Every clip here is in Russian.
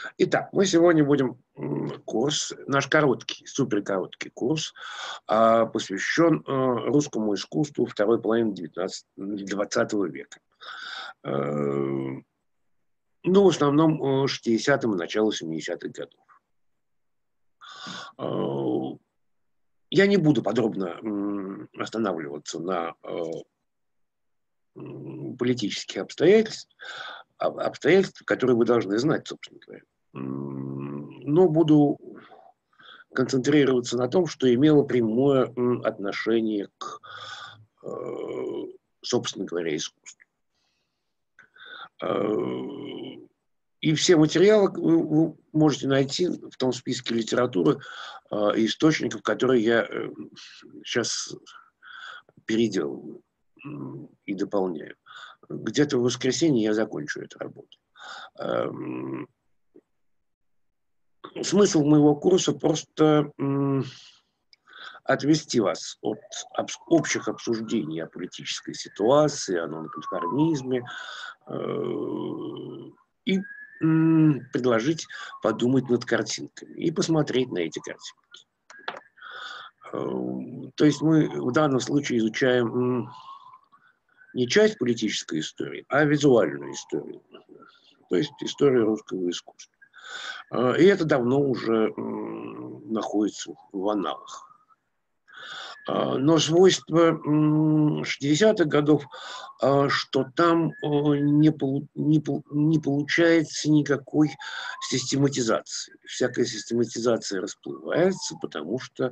Итак, мы сегодня будем курс, наш короткий, суперкороткий курс, посвящен русскому искусству второй половины 20 века. Ну, в основном 60-м и начало 70-х годов. Я не буду подробно останавливаться на политических обстоятельствах, которые вы должны знать, собственно говоря. Но буду концентрироваться на том, что имело прямое отношение к, собственно говоря, искусству. И все материалы вы можете найти в том списке литературы и источников, которые я сейчас переделываю и дополняю. Где-то в воскресенье я закончу эту работу. Смысл моего курса просто отвести вас от общих обсуждений о политической ситуации, о нонконформизме и предложить подумать над картинками и посмотреть на эти картинки. То есть мы в данном случае изучаем не часть политической истории, а визуальную историю, то есть историю русского искусства. И это давно уже находится в аналах. Но свойство 60-х годов, что там не получается никакой систематизации. Всякая систематизация расплывается, потому что,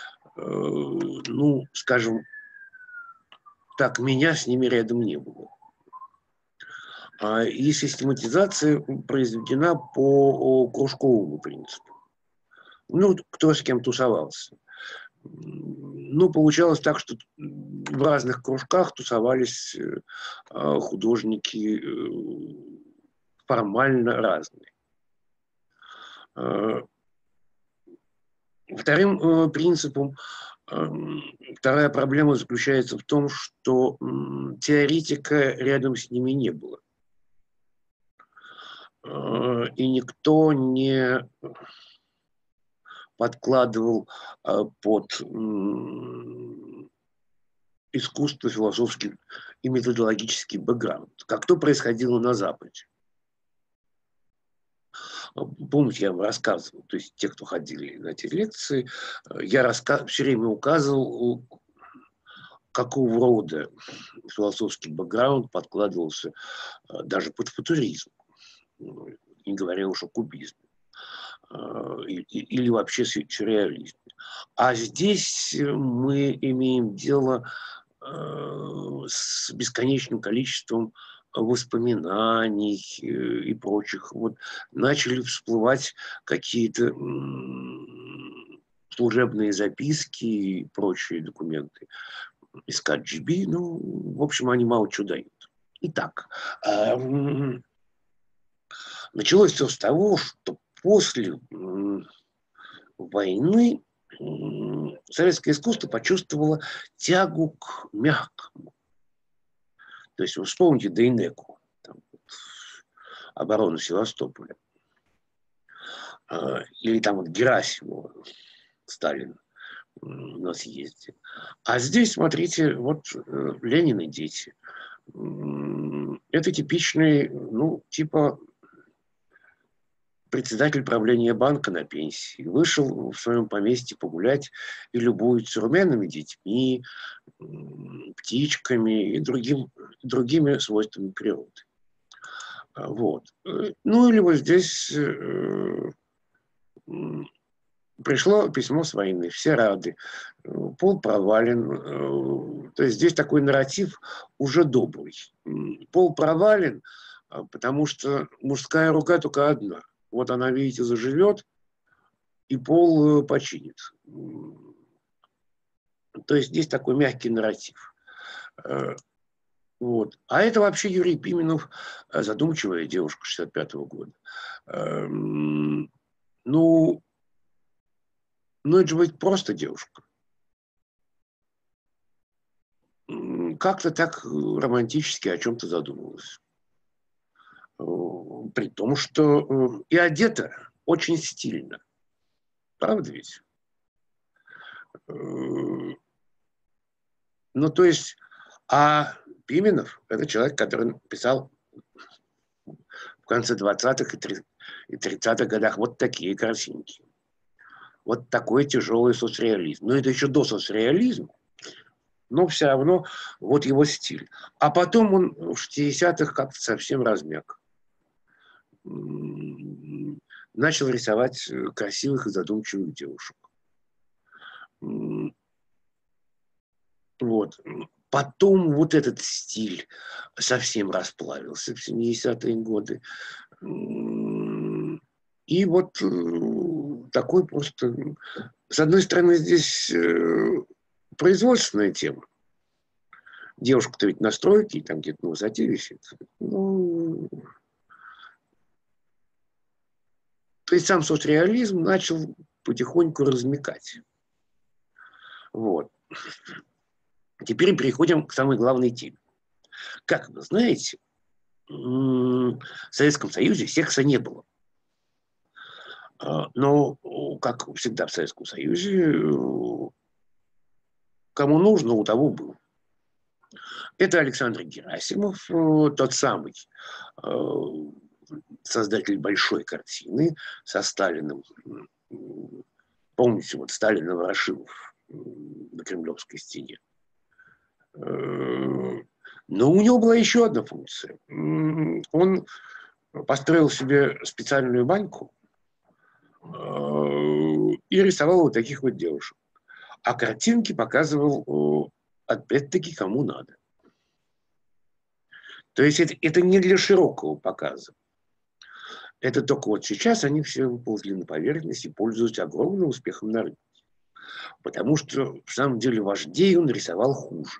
ну, скажем так, меня с ними рядом не было. И систематизация произведена по кружковому принципу. Ну, кто с кем тусовался. Ну, получалось так, что в разных кружках тусовались художники формально разные. Вторым принципом, вторая проблема заключается в том, что теоретика рядом с ними не было. И никто не подкладывал под искусство философский и методологический бэкграунд, как то происходило на Западе. Помните, я вам рассказывал, то есть те, кто ходили на эти лекции, я все время указывал, какого рода философский бэкграунд подкладывался даже под футуризм, не говоря уж о кубизме, или вообще сюрреализме. А здесь мы имеем дело с бесконечным количеством воспоминаний и прочих. Вот начали всплывать какие-то служебные записки и прочие документы из КГБ. Ну, в общем, они мало чего дают. Итак, началось все с того, что после войны советское искусство почувствовало тягу к мягкому. То есть вы вспомните Дейнеку, оборону Севастополя, или там вот Герасимова, Сталин на съезде. А здесь, смотрите, вот Ленин и дети. Это типичный, ну, типа председатель правления банка на пенсии, вышел в своем поместье погулять и любуется румяными детьми, птичками и другими свойствами природы. Вот. Ну или вот здесь пришло письмо с войны, все рады, пол провален, то есть здесь такой нарратив уже добрый. Пол провален, потому что мужская рука только одна. Вот она, видите, заживет, и пол починит. То есть здесь такой мягкий нарратив. Вот. А это вообще Юрий Пименов, задумчивая девушка 65-го года. Ну, это же ведь просто девушка. Как-то так романтически о чем-то задумалась. При том, что и одета очень стильно. Правда ведь? Ну, то есть, а Пименов – это человек, который писал в конце 20-х и 30-х годах вот такие картинки. Вот такой тяжелый соцреализм. Но это еще до соцреализма, но все равно вот его стиль. А потом он в 60-х как-то совсем размяк. Начал рисовать красивых и задумчивых девушек. Вот. Потом вот этот стиль совсем расплавился в 70-е годы. И вот такой просто... С одной стороны, здесь производственная тема. Девушка-то ведь на стройке, и там где-то на высоте висит. Ну, то есть сам соцреализм начал потихоньку размекать. Вот. Теперь переходим к самой главной теме. Как вы знаете, в Советском Союзе секса не было. Но, как всегда в Советском Союзе, кому нужно, у того был. Это Александр Герасимов, тот самый создатель большой картины со Сталиным. Помните, вот Сталин и Ворошилов на Кремлевской стене. Но у него была еще одна функция. Он построил себе специальную баньку и рисовал вот таких вот девушек. А картинки показывал, опять-таки, кому надо. То есть это не для широкого показа. Это только вот сейчас они все выползли на поверхность и пользуются огромным успехом на рынке. Потому что, в самом деле, вождей он рисовал хуже.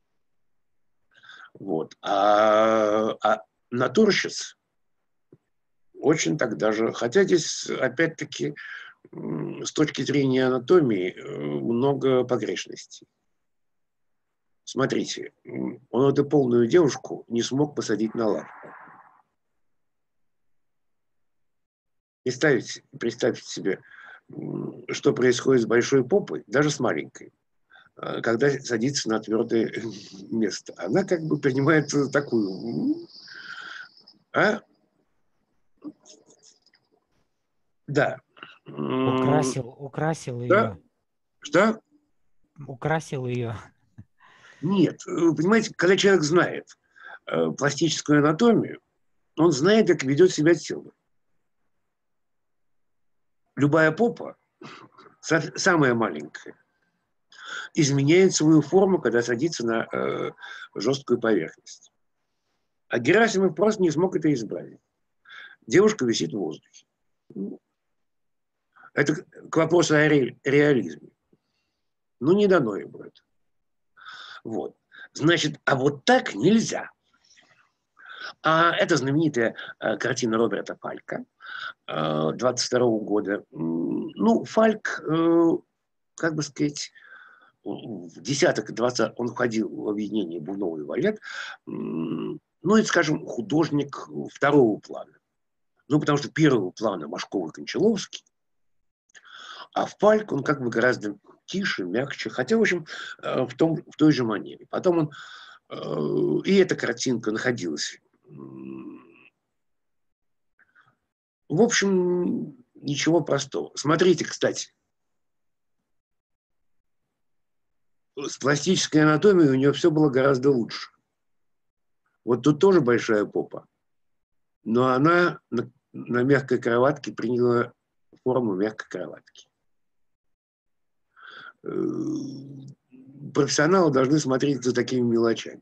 Вот. А натурщиц очень так даже... Хотя здесь, опять-таки, с точки зрения анатомии, много погрешностей. Смотрите, он эту полную девушку не смог посадить на лавку. Представьте себе, что происходит с большой попой, даже с маленькой, когда садится на твердое место. Она как бы принимает такую... Да. Украсил Да? ее. Что? Украсил ее. Нет. Понимаете, когда человек знает пластическую анатомию, он знает, как ведет себя тело. Любая попа, самая маленькая, изменяет свою форму, когда садится на жесткую поверхность. А Герасимов просто не смог это избавить. Девушка висит в воздухе. Это к вопросу о реализме. Ну, не дано ему это. Вот. Значит, а вот так нельзя. А это знаменитая картина Роберта Фалька 22 года. Ну, Фальк, как бы сказать, в десяток и 20 он входил в объединение Бурнова и Валет. Ну, это, скажем, художник второго плана. Ну, потому что первого плана Машков и Кончаловский, а Фальк, он как бы гораздо тише, мягче, хотя, в общем, в той же манере. Потом он, и эта картинка находилась. В общем, ничего простого. Смотрите, кстати, с пластической анатомией у нее все было гораздо лучше. Вот тут тоже большая попа, но она на мягкой кроватке приняла форму мягкой кроватки. Профессионалы должны смотреть за такими мелочами.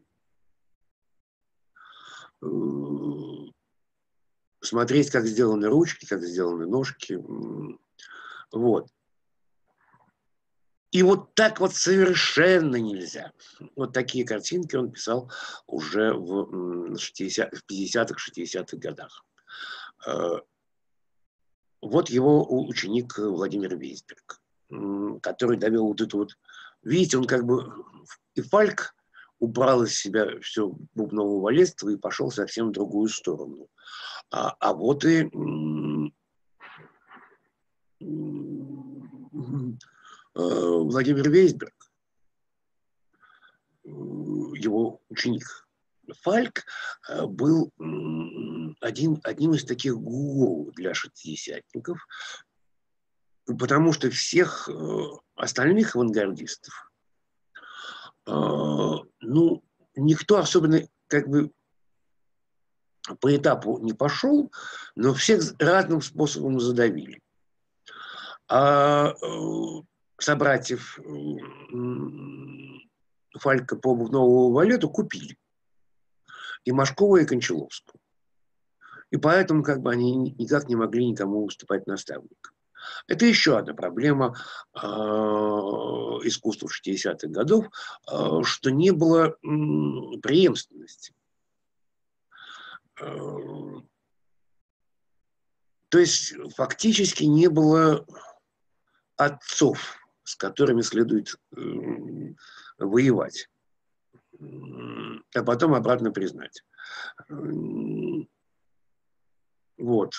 Смотреть, как сделаны ручки, как сделаны ножки. Вот. И вот так вот совершенно нельзя. Вот такие картинки он писал уже в 50-х, 60-х годах. Вот его ученик Владимир Вейсберг, который довел вот эту вот... Видите, он как бы... И Фальк, убрал из себя все бубновое валетство и пошел совсем в другую сторону. А вот и Владимир Вейсберг, его ученик Фальк, был одним из таких гуру для шестидесятников, потому что всех остальных авангардистов, ну, никто особенно как бы по этапу не пошел, но всех разным способом задавили. А собратьев Фалька по бубновому балету купили. И Машкова, и Кончаловскую. И поэтому как бы они никак не могли никому выступать наставником. Это еще одна проблема искусства 60-х годов, что не было преемственности. То есть фактически не было отцов, с которыми следует воевать, а потом обратно признать. Вот.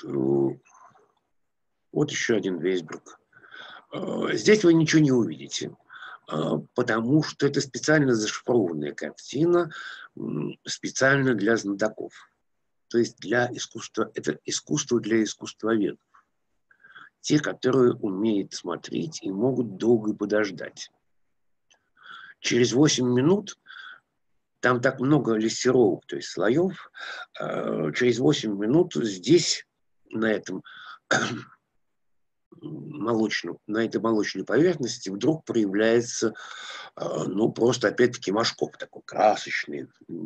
Вот еще один Вейсберг. Здесь вы ничего не увидите, потому что это специально зашифрованная картина, специально для знатоков. То есть для искусства, это искусство для искусствоведов. Те, которые умеют смотреть и могут долго подождать. Через 8 минут, там так много лессировок, то есть слоев, через 8 минут здесь, на этой молочной поверхности вдруг проявляется, ну, просто опять-таки Машков такой красочный.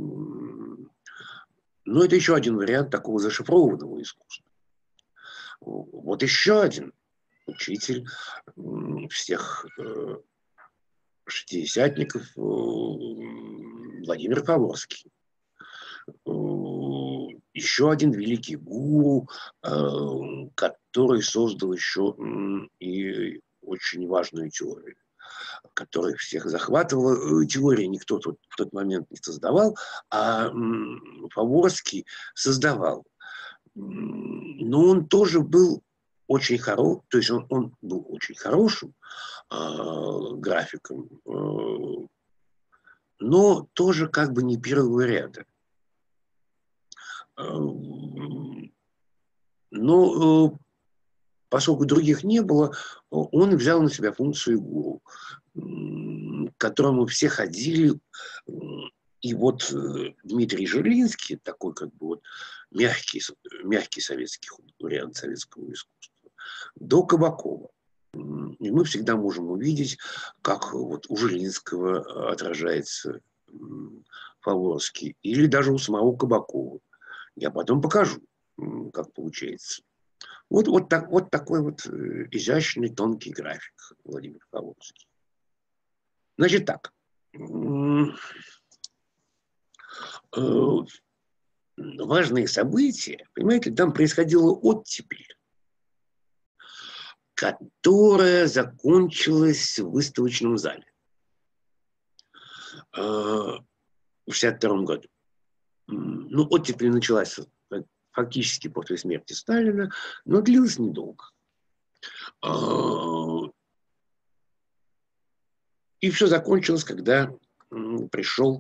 Но это еще один вариант такого зашифрованного искусства. Вот еще один учитель всех шестидесятников Владимир Павловский. Еще один великий гуру, который создал еще и очень важную теорию, которая всех захватывала. Теории никто в тот момент не создавал, а Павловский создавал. Но он тоже был очень хорош, то есть он был очень хорошим графиком, но тоже как бы не первого ряда. Но поскольку других не было, он взял на себя функцию гуру, к которому все ходили. И вот Дмитрий Жерлинский, такой как бы вот мягкий советский вариант советского искусства, до Кабакова. И мы всегда можем увидеть, как вот у Жерлинского отражается Павловский, или даже у самого Кабакова. Я потом покажу, как получается. Вот такой вот изящный, тонкий график Владимир Павловский. Значит так. Важные события, понимаете, там происходила оттепель, которая закончилась в выставочном зале в 1962 году. Ну, оттепель началась фактически после смерти Сталина, но длилась недолго. И все закончилось, когда пришел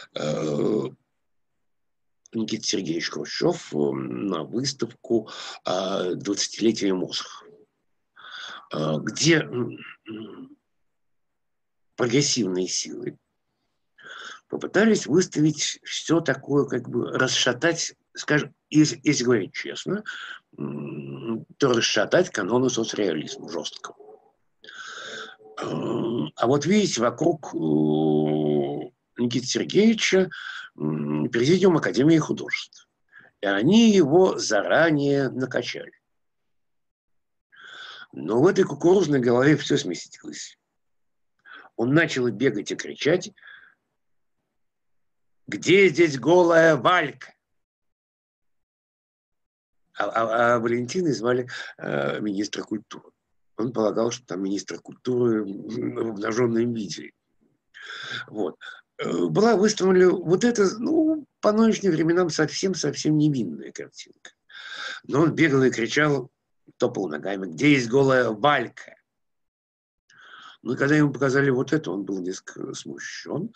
Никита Сергеевич Хрущев на выставку «20-летие Мосх», где прогрессивные силы попытались выставить все такое, как бы расшатать, скажем, если говорить честно, то расшатать каноны соцреализма жесткого. А вот видите, вокруг Никиты Сергеевича президиум Академии художеств. И они его заранее накачали. Но в этой кукурузной голове все сместилось. Он начал бегать и кричать: «Где здесь голая Валька?» А Валентиной звали министра культуры. Он полагал, что там министр культуры в обнаженном виде. Вот. была выставлена вот эта, ну, по нынешним временам совсем невинная картинка. Но он бегал и кричал, топал ногами: где есть голая Валька? Ну, и когда ему показали вот это, он был несколько смущен.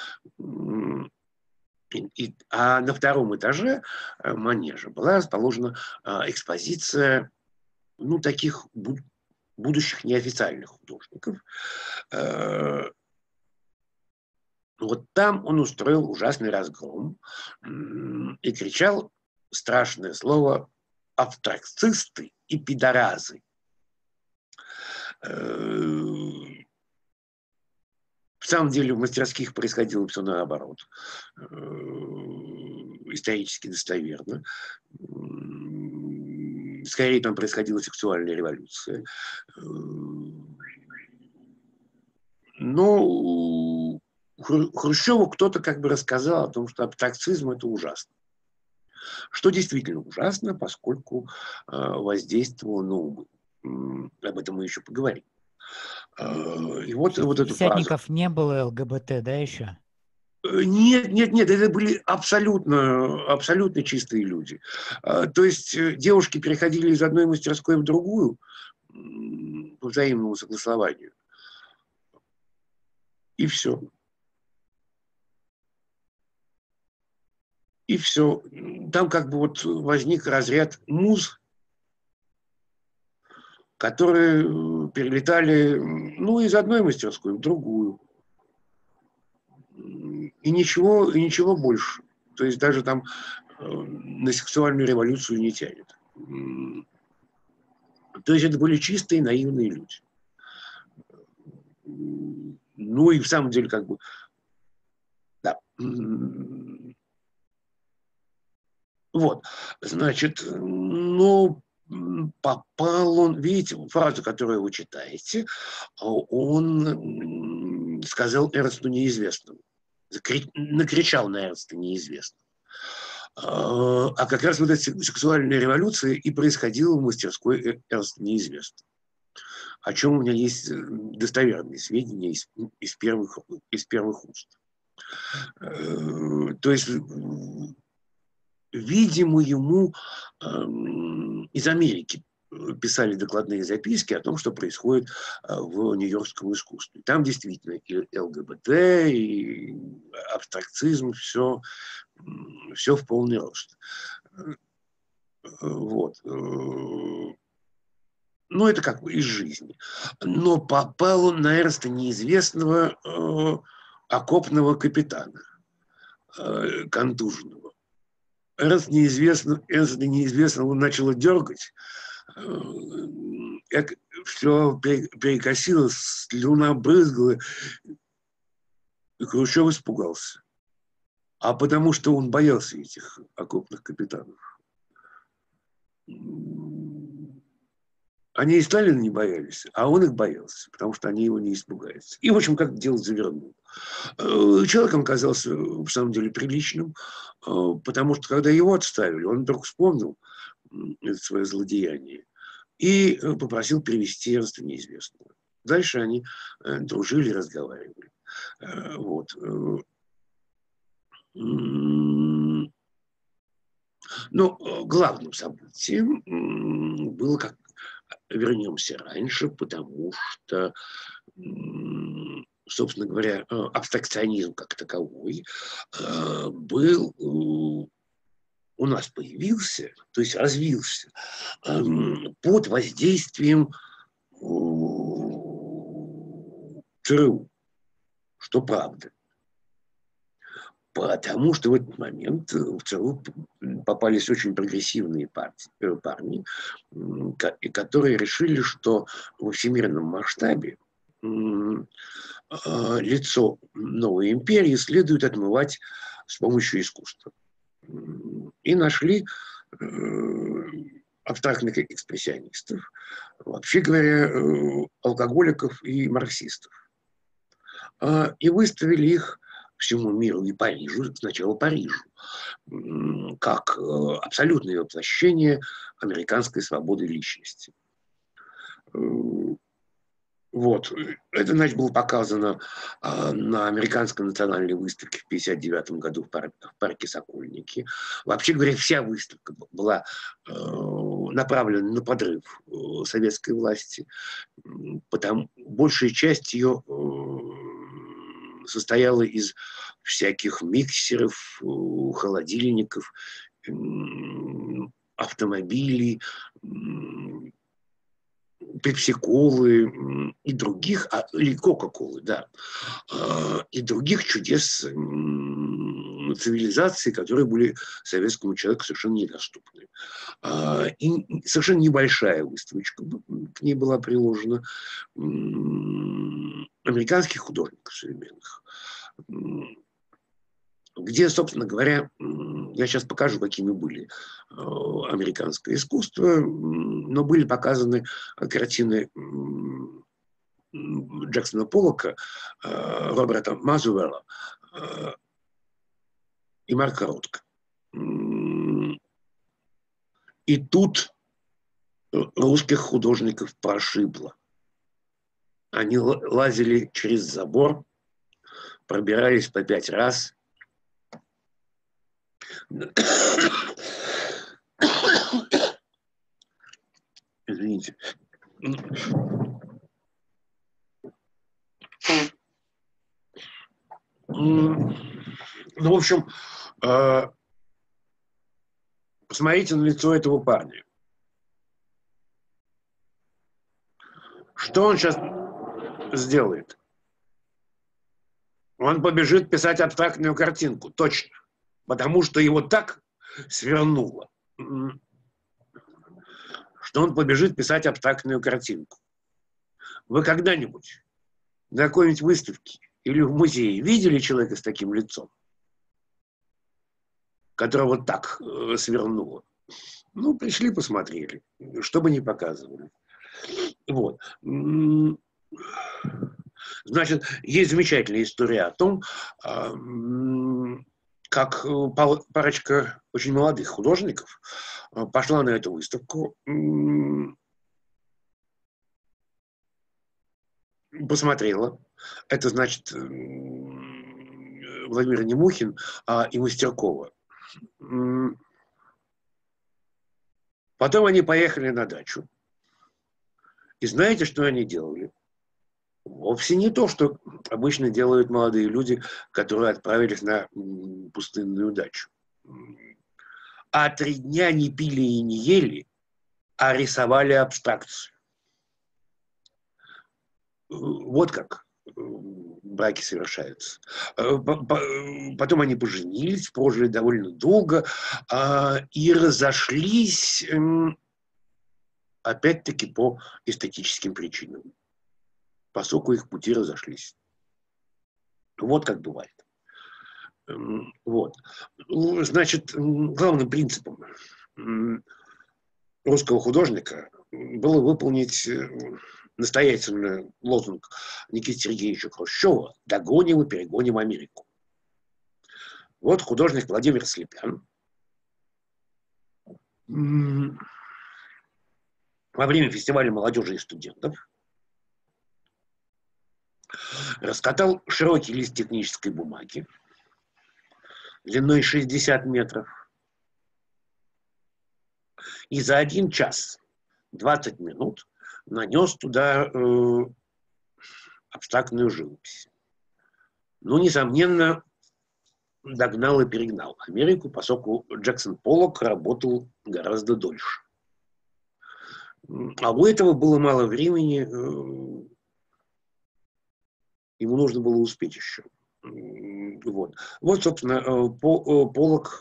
А на втором этаже манежа была расположена экспозиция, ну, таких будущих неофициальных художников. Вот там он устроил ужасный разгром и кричал страшное слово «абстракцисты и пидоразы». В самом деле в мастерских происходило все наоборот. Исторически достоверно. Скорее там происходила сексуальная революция. Но Хрущеву кто-то как бы рассказал о том, что абстракцизм – это ужасно. Что действительно ужасно, поскольку воздействовало на умы. Об этом мы еще поговорим. И вот эту фразу. Не было ЛГБТ, да, еще? Нет, это были абсолютно чистые люди. То есть девушки переходили из одной мастерской в другую по взаимному согласованию. И все. И все. Там как бы вот возник разряд муз, которые перелетали, ну, из одной мастерской в другую. И ничего больше. То есть даже там на сексуальную революцию не тянет. То есть это были чистые наивные люди. Ну и в самом деле как бы, да. Вот, значит, ну, попал он, видите, фразу, которую вы читаете, он сказал Эрнсту неизвестному, накричал на Эрнста неизвестного. А как раз вот эта сексуальная революция и происходила в мастерской Эрнста неизвестного. О чем у меня есть достоверные сведения из первых уст. То есть, видимо, ему из Америки писали докладные записки о том, что происходит в нью-йоркском искусстве. Там действительно и ЛГБТ, и абстракцизм, все в полный рост. Вот. Ну, это как бы из жизни. Но попал он на Эрнста неизвестного окопного капитана, контуженного. Эрнста неизвестного начало дергать, все перекосило, слюна брызгала, и Хрущев испугался. А потому что он боялся этих окопных капитанов. Они и Сталина не боялись, а он их боялся, потому что они его не испугаются. И, в общем, как дело завернул. Человек оказался, в самом деле, приличным, потому что, когда его отставили, он вдруг вспомнил это свое злодеяние и попросил привести Эрнста неизвестного. Дальше они дружили, разговаривали. Вот. Но главным событием было, как вернемся раньше, потому что, собственно говоря, абстракционизм как таковой был у нас появился, то есть развился под воздействием ЦРУ, что правда. Потому что в этот момент в ЦРУ попались очень прогрессивные парни, которые решили, что во всемирном масштабе лицо новой империи следует отмывать с помощью искусства. И нашли абстрактных экспрессионистов, вообще говоря, алкоголиков и марксистов. И выставили их всему миру и Парижу, сначала Парижу, как абсолютное воплощение американской свободы личности. Вот. Это, значит, было показано на Американской национальной выставке в 1959 году в парке Сокольники. Вообще говоря, вся выставка была направлена на подрыв советской власти. Потому большая часть ее состояла из всяких миксеров, холодильников, автомобилей, пепси-колы и других, или кока-колы, да, и других чудес цивилизации, которые были советскому человеку совершенно недоступны. И совершенно небольшая выставочка к ней была приложена американских художников современных, где, собственно говоря, я сейчас покажу, какими были американское искусство, но были показаны картины Джексона Поллока, Роберта Мазуэлла и Марка Ротко. И тут русских художников прошибло. Они лазили через забор, пробирались по 5 раз. Извините. Ну, в общем, посмотрите на лицо этого парня. Что он сейчас сделает? Он побежит писать абстрактную картинку, точно. Потому что его так свернуло, что он побежит писать абстрактную картинку. Вы когда-нибудь на какой-нибудь выставке или в музее видели человека с таким лицом, которого так свернуло? Ну, пришли, посмотрели, что бы ни показывали. Вот. Значит, есть замечательная история о том, как парочка очень молодых художников пошла на эту выставку, посмотрела. Это, значит, Владимир Немухин и Мастеркова. Потом они поехали на дачу. И знаете, что они делали? Вовсе не то, что обычно делают молодые люди, которые отправились на пустынную дачу. А 3 дня не пили и не ели, а рисовали абстракцию. Вот как браки совершаются. Потом они поженились, прожили довольно долго и разошлись, опять-таки, по эстетическим причинам. Поскольку их пути разошлись. Вот как бывает. Вот. Значит, главным принципом русского художника было выполнить настоятельный лозунг Никиты Сергеевича Хрущева: «Догоним и перегоним Америку». Вот художник Владимир Слепян во время фестиваля молодежи и студентов раскатал широкий лист технической бумаги длиной 60 метров и за 1 час 20 минут нанес туда абстрактную живопись. Ну, несомненно, догнал и перегнал Америку, поскольку Джексон Поллок работал гораздо дольше. А у этого было мало времени, ему нужно было успеть еще. Вот, собственно, Поллок,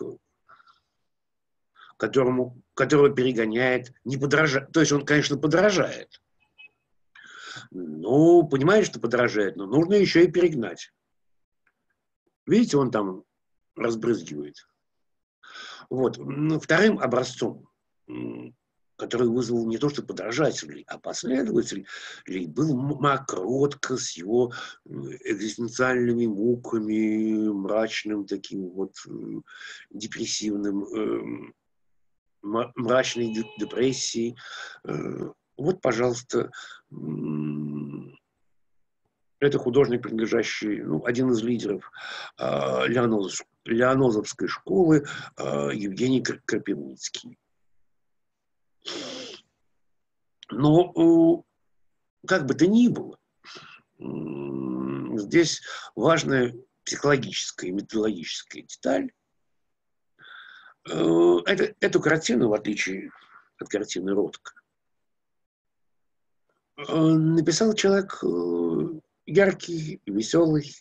которого перегоняет, не подражает. То есть он, конечно, подражает. Ну, понимаете, что подражает, но нужно еще и перегнать. Видите, он там разбрызгивает. Вот. Вторым образцом, который вызвал не то что подражателей, а последователей, был Марк Ротко с его экзистенциальными муками, мрачным таким вот депрессивным, мрачной депрессией. Вот, пожалуйста, Это художник, принадлежащий, один из лидеров Лианозовской школы, Евгений Крапивницкий. Но, как бы то ни было, здесь важная психологическая и методологическая деталь. Эту картину, в отличие от картины Ротко, написал человек яркий, веселый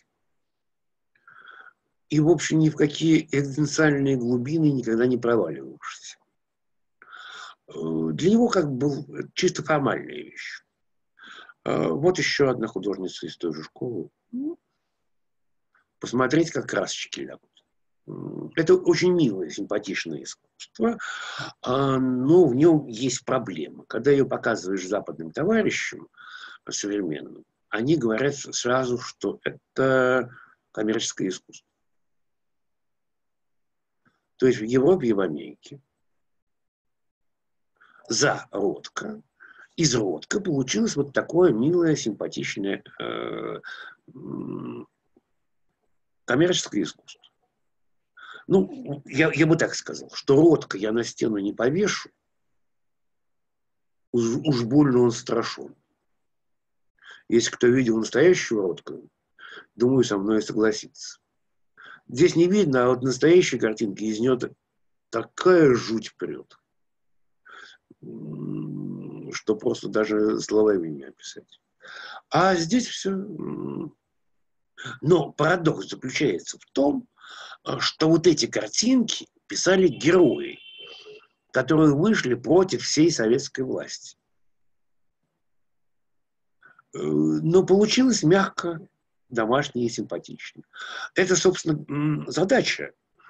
и, в общем, ни в какие экзистенциальные глубины никогда не проваливавшийся. Для него как бы был чисто формальная вещь. Вот еще одна художница из той же школы. Посмотреть, как красочки лягут. Это очень милое, симпатичное искусство, но в нем есть проблема. Когда ее показываешь западным товарищам современным, они говорят сразу, что это коммерческое искусство. То есть в Европе и в Америке за Ротко, из Ротко получилось вот такое милое, симпатичное коммерческое искусство. Я бы так сказал, что Ротко я на стену не повешу, уж больно он страшен. Если кто видел настоящего Ротко, думаю, со мной согласится. Здесь не видно, а вот настоящей картинки из нее такая жуть прет, что просто даже словами не описать. А здесь все. Но парадокс заключается в том, что вот эти картинки писали герои, которые вышли против всей советской власти. Но получилось мягко, домашне и симпатично. Это, собственно, задача,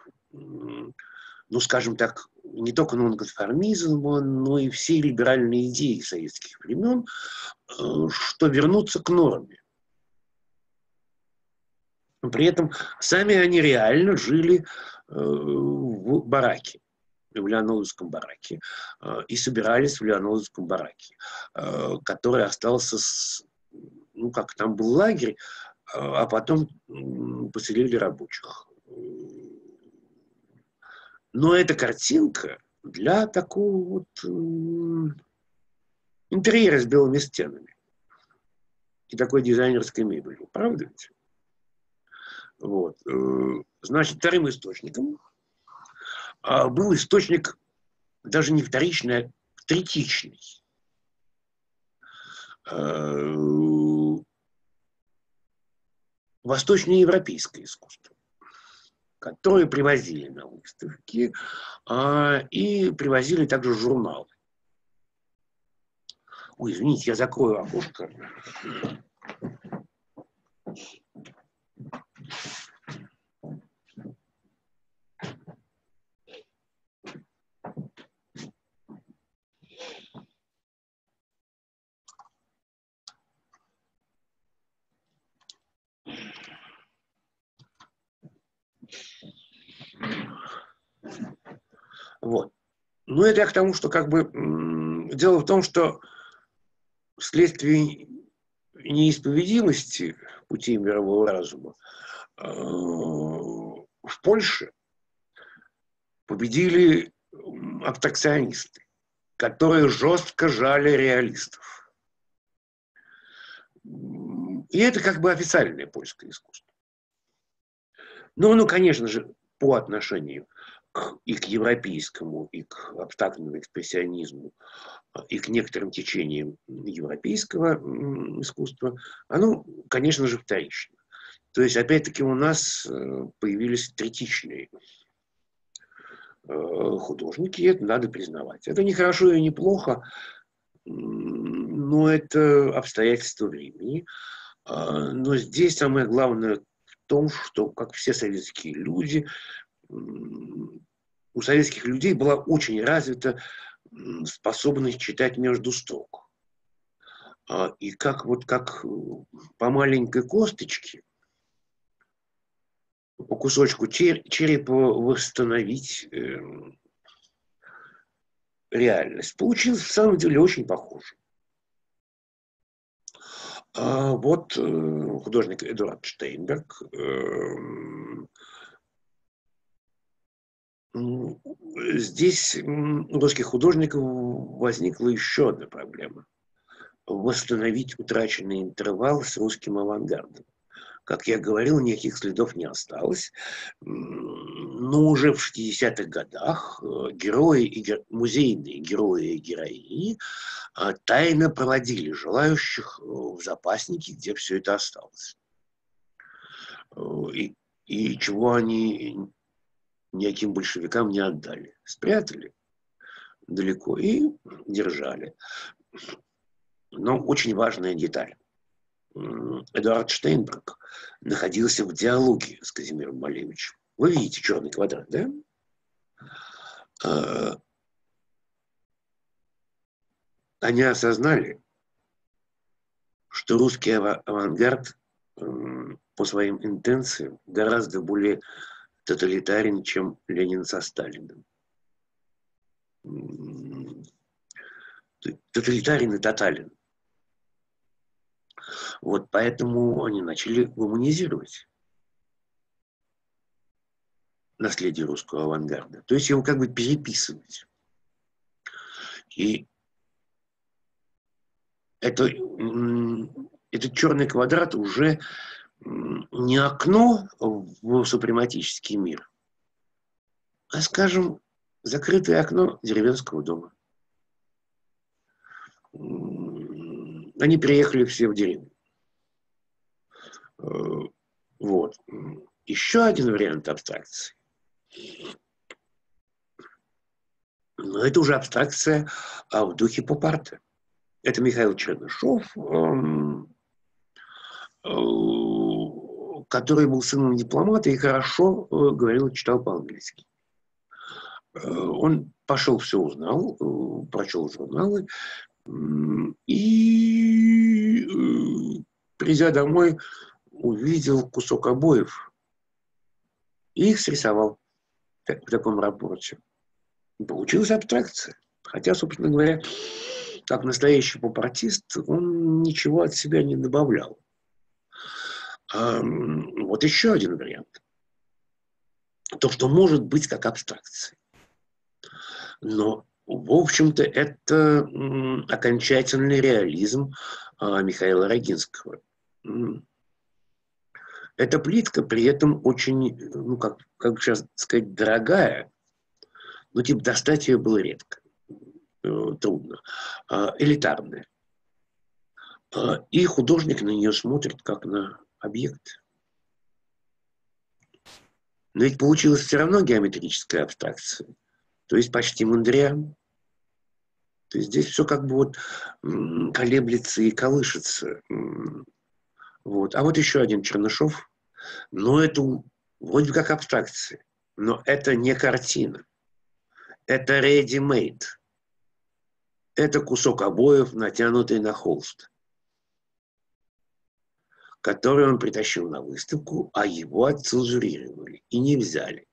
скажем так, не только нонконформизма, но и всей либеральной идеи советских времен, что вернуться к норме. При этом сами они реально жили в бараке, в Лианозовском бараке, и собирались в Лианозовском бараке, который остался, как там был лагерь, а потом поселили рабочих. Но эта картинка для такого вот интерьера с белыми стенами и такой дизайнерской мебелью, правда ведь? Вот. Значит, вторым источником был источник даже не вторичный, а третичный. Восточноевропейское искусство, которое привозили на выставки и привозили также журналы. Ой, извините, я закрою окошко. Вот. Это я к тому, что дело в том, что вследствие неисповедимости путей мирового разума в Польше победили абстракционисты, которые жестко жали реалистов. И это официальное польское искусство. Конечно же, по отношению и к европейскому, и к абстрактному экспрессионизму, и к некоторым течениям европейского искусства, оно, конечно же, вторично. То есть, опять-таки, у нас появились третичные художники, и это надо признавать. Это не хорошо и не плохо, но это обстоятельства времени. Но здесь самое главное в том, что, как все советские люди, у советских людей была очень развита способность читать между строк. И как по маленькой косточке, по кусочку черепа восстановить реальность. Получилось, в самом деле, очень похоже. А вот художник Эдуард Штейнберг. Здесь у русских художников возникла еще одна проблема. Восстановить утраченный интервал с русским авангардом. Как я говорил, никаких следов не осталось. Но уже в 60-х годах герои музейные герои и героини тайно проводили желающих в запасники, где все это осталось. И чего они никаким большевикам не отдали. Спрятали далеко и держали. Но очень важная деталь. Эдуард Штейнберг находился в диалоге с Казимиром Малевичем. Вы видите черный квадрат, да? Они осознали, что русский авангард по своим интенциям гораздо более тоталитарен, чем Ленин со Сталиным. Тоталитарен и тотален. Вот поэтому они начали гуманизировать наследие русского авангарда. То есть его как бы переписывать. И этот черный квадрат уже не окно в супрематический мир, а, скажем, закрытое окно деревенского дома. Они приехали все в деревню. Вот. Еще один вариант абстракции. Но это уже абстракция в духе поп-арта. Это Михаил Чернышов, который был сыном дипломата и хорошо говорил и читал по-английски. Он пошел, все узнал, прочел журналы и, придя домой, увидел кусок обоев и их срисовал в таком рапорте. Получилась абстракция. Хотя, собственно говоря, как настоящий поп-артист, он ничего от себя не добавлял. Вот еще один вариант. То, что может быть как абстракция. Но, в общем-то, это окончательный реализм Михаила Рогинского. Эта плитка при этом очень, ну, как сейчас сказать, дорогая. Ну, типа, достать ее было редко. Трудно. Элитарная. И художник на нее смотрит как на объект. Но ведь получилась все равно геометрическая абстракция. То есть почти Мондриан. То есть здесь все как бы вот колеблется и колышется. Вот. А вот еще один Чернышов. Но это вроде как абстракция. Но это не картина. Это ready-made. Это кусок обоев, натянутый на холст, который он притащил на выставку, а его отцензурировали и не взяли.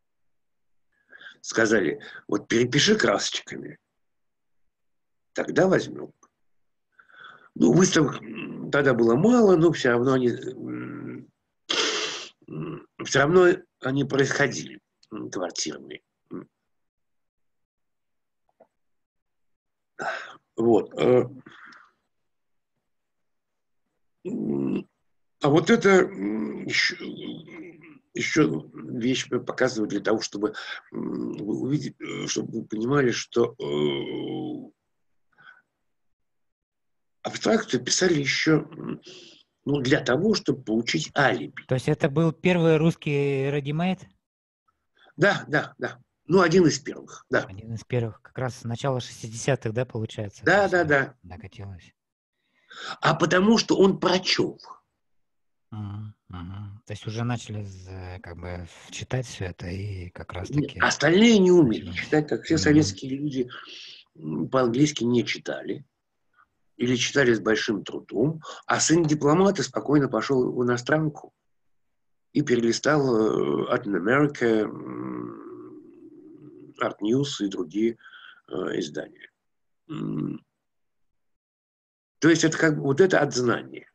Сказали, вот перепиши красочками, тогда возьмем. Ну, выставок тогда было мало, но все равно они происходили, квартирные. Вот. А вот это еще вещь показываю для того, чтобы вы увидели, чтобы вы понимали, что абстракцию писали еще для того, чтобы получить алиби. То есть это был первый русский ready-made? Да. Ну, один из первых, да. Один из первых, как раз с начала 60-х, да, получается? Да. Докатилось. А потому что он прочел. То есть уже начали как бы читать все это и как раз таки... Остальные не умели читать, как все советские люди по-английски не читали. Или читали с большим трудом. А сын дипломата спокойно пошел в иностранку и перелистал Art in America, Art News и другие издания. То есть это как бы вот это от знания.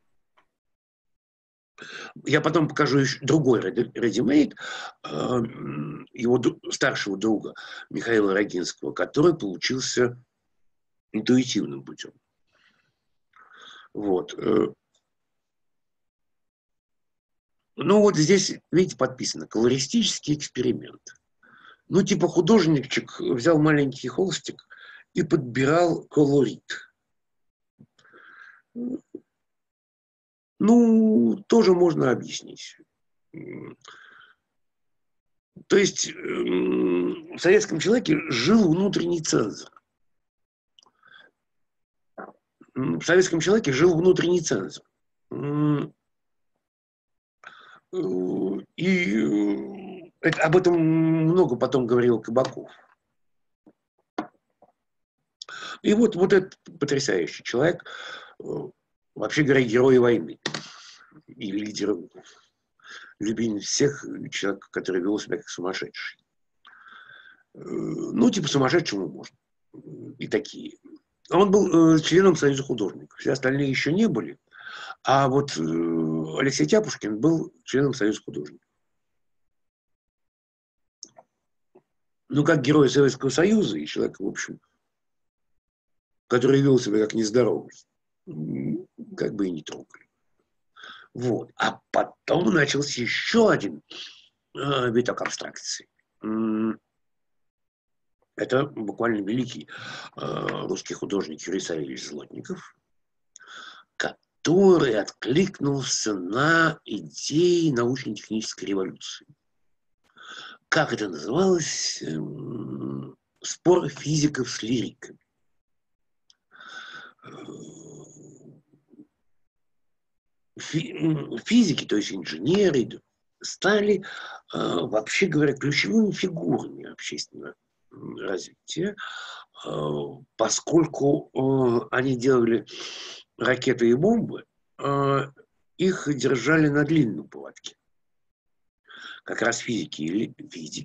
Я потом покажу еще другой ready-made его старшего друга Михаила Рогинского, который получился интуитивным путем. Вот. Ну вот здесь, видите, подписано колористический эксперимент. Ну типа художничек взял маленький холстик и подбирал колорит. Ну, тоже можно объяснить. То есть в советском человеке жил внутренний цензор. В советском человеке жил внутренний цензор. И об этом много потом говорил Кабаков. И вот этот потрясающий человек, вообще говоря, герой войны и лидер, любимец всех, человек, который вел себя как сумасшедший. Ну, типа сумасшедшему можно. И такие. Он был членом Союза художников. Все остальные еще не были. А вот Алексей Тяпушкин был членом Союза художников. Ну, как герой Советского Союза и человек, в общем, который вел себя как нездоровый, как бы и не трогали. Вот. А потом начался еще один виток абстракции. Это буквально великий русский художник Юрий Савельевич Злотников, который откликнулся на идеи научно-технической революции. Как это называлось? Спор физиков с лириками. Физики, то есть инженеры, стали, вообще говоря, ключевыми фигурами общественного развития, поскольку они делали ракеты и бомбы, их держали на длинном поводке. Как раз физики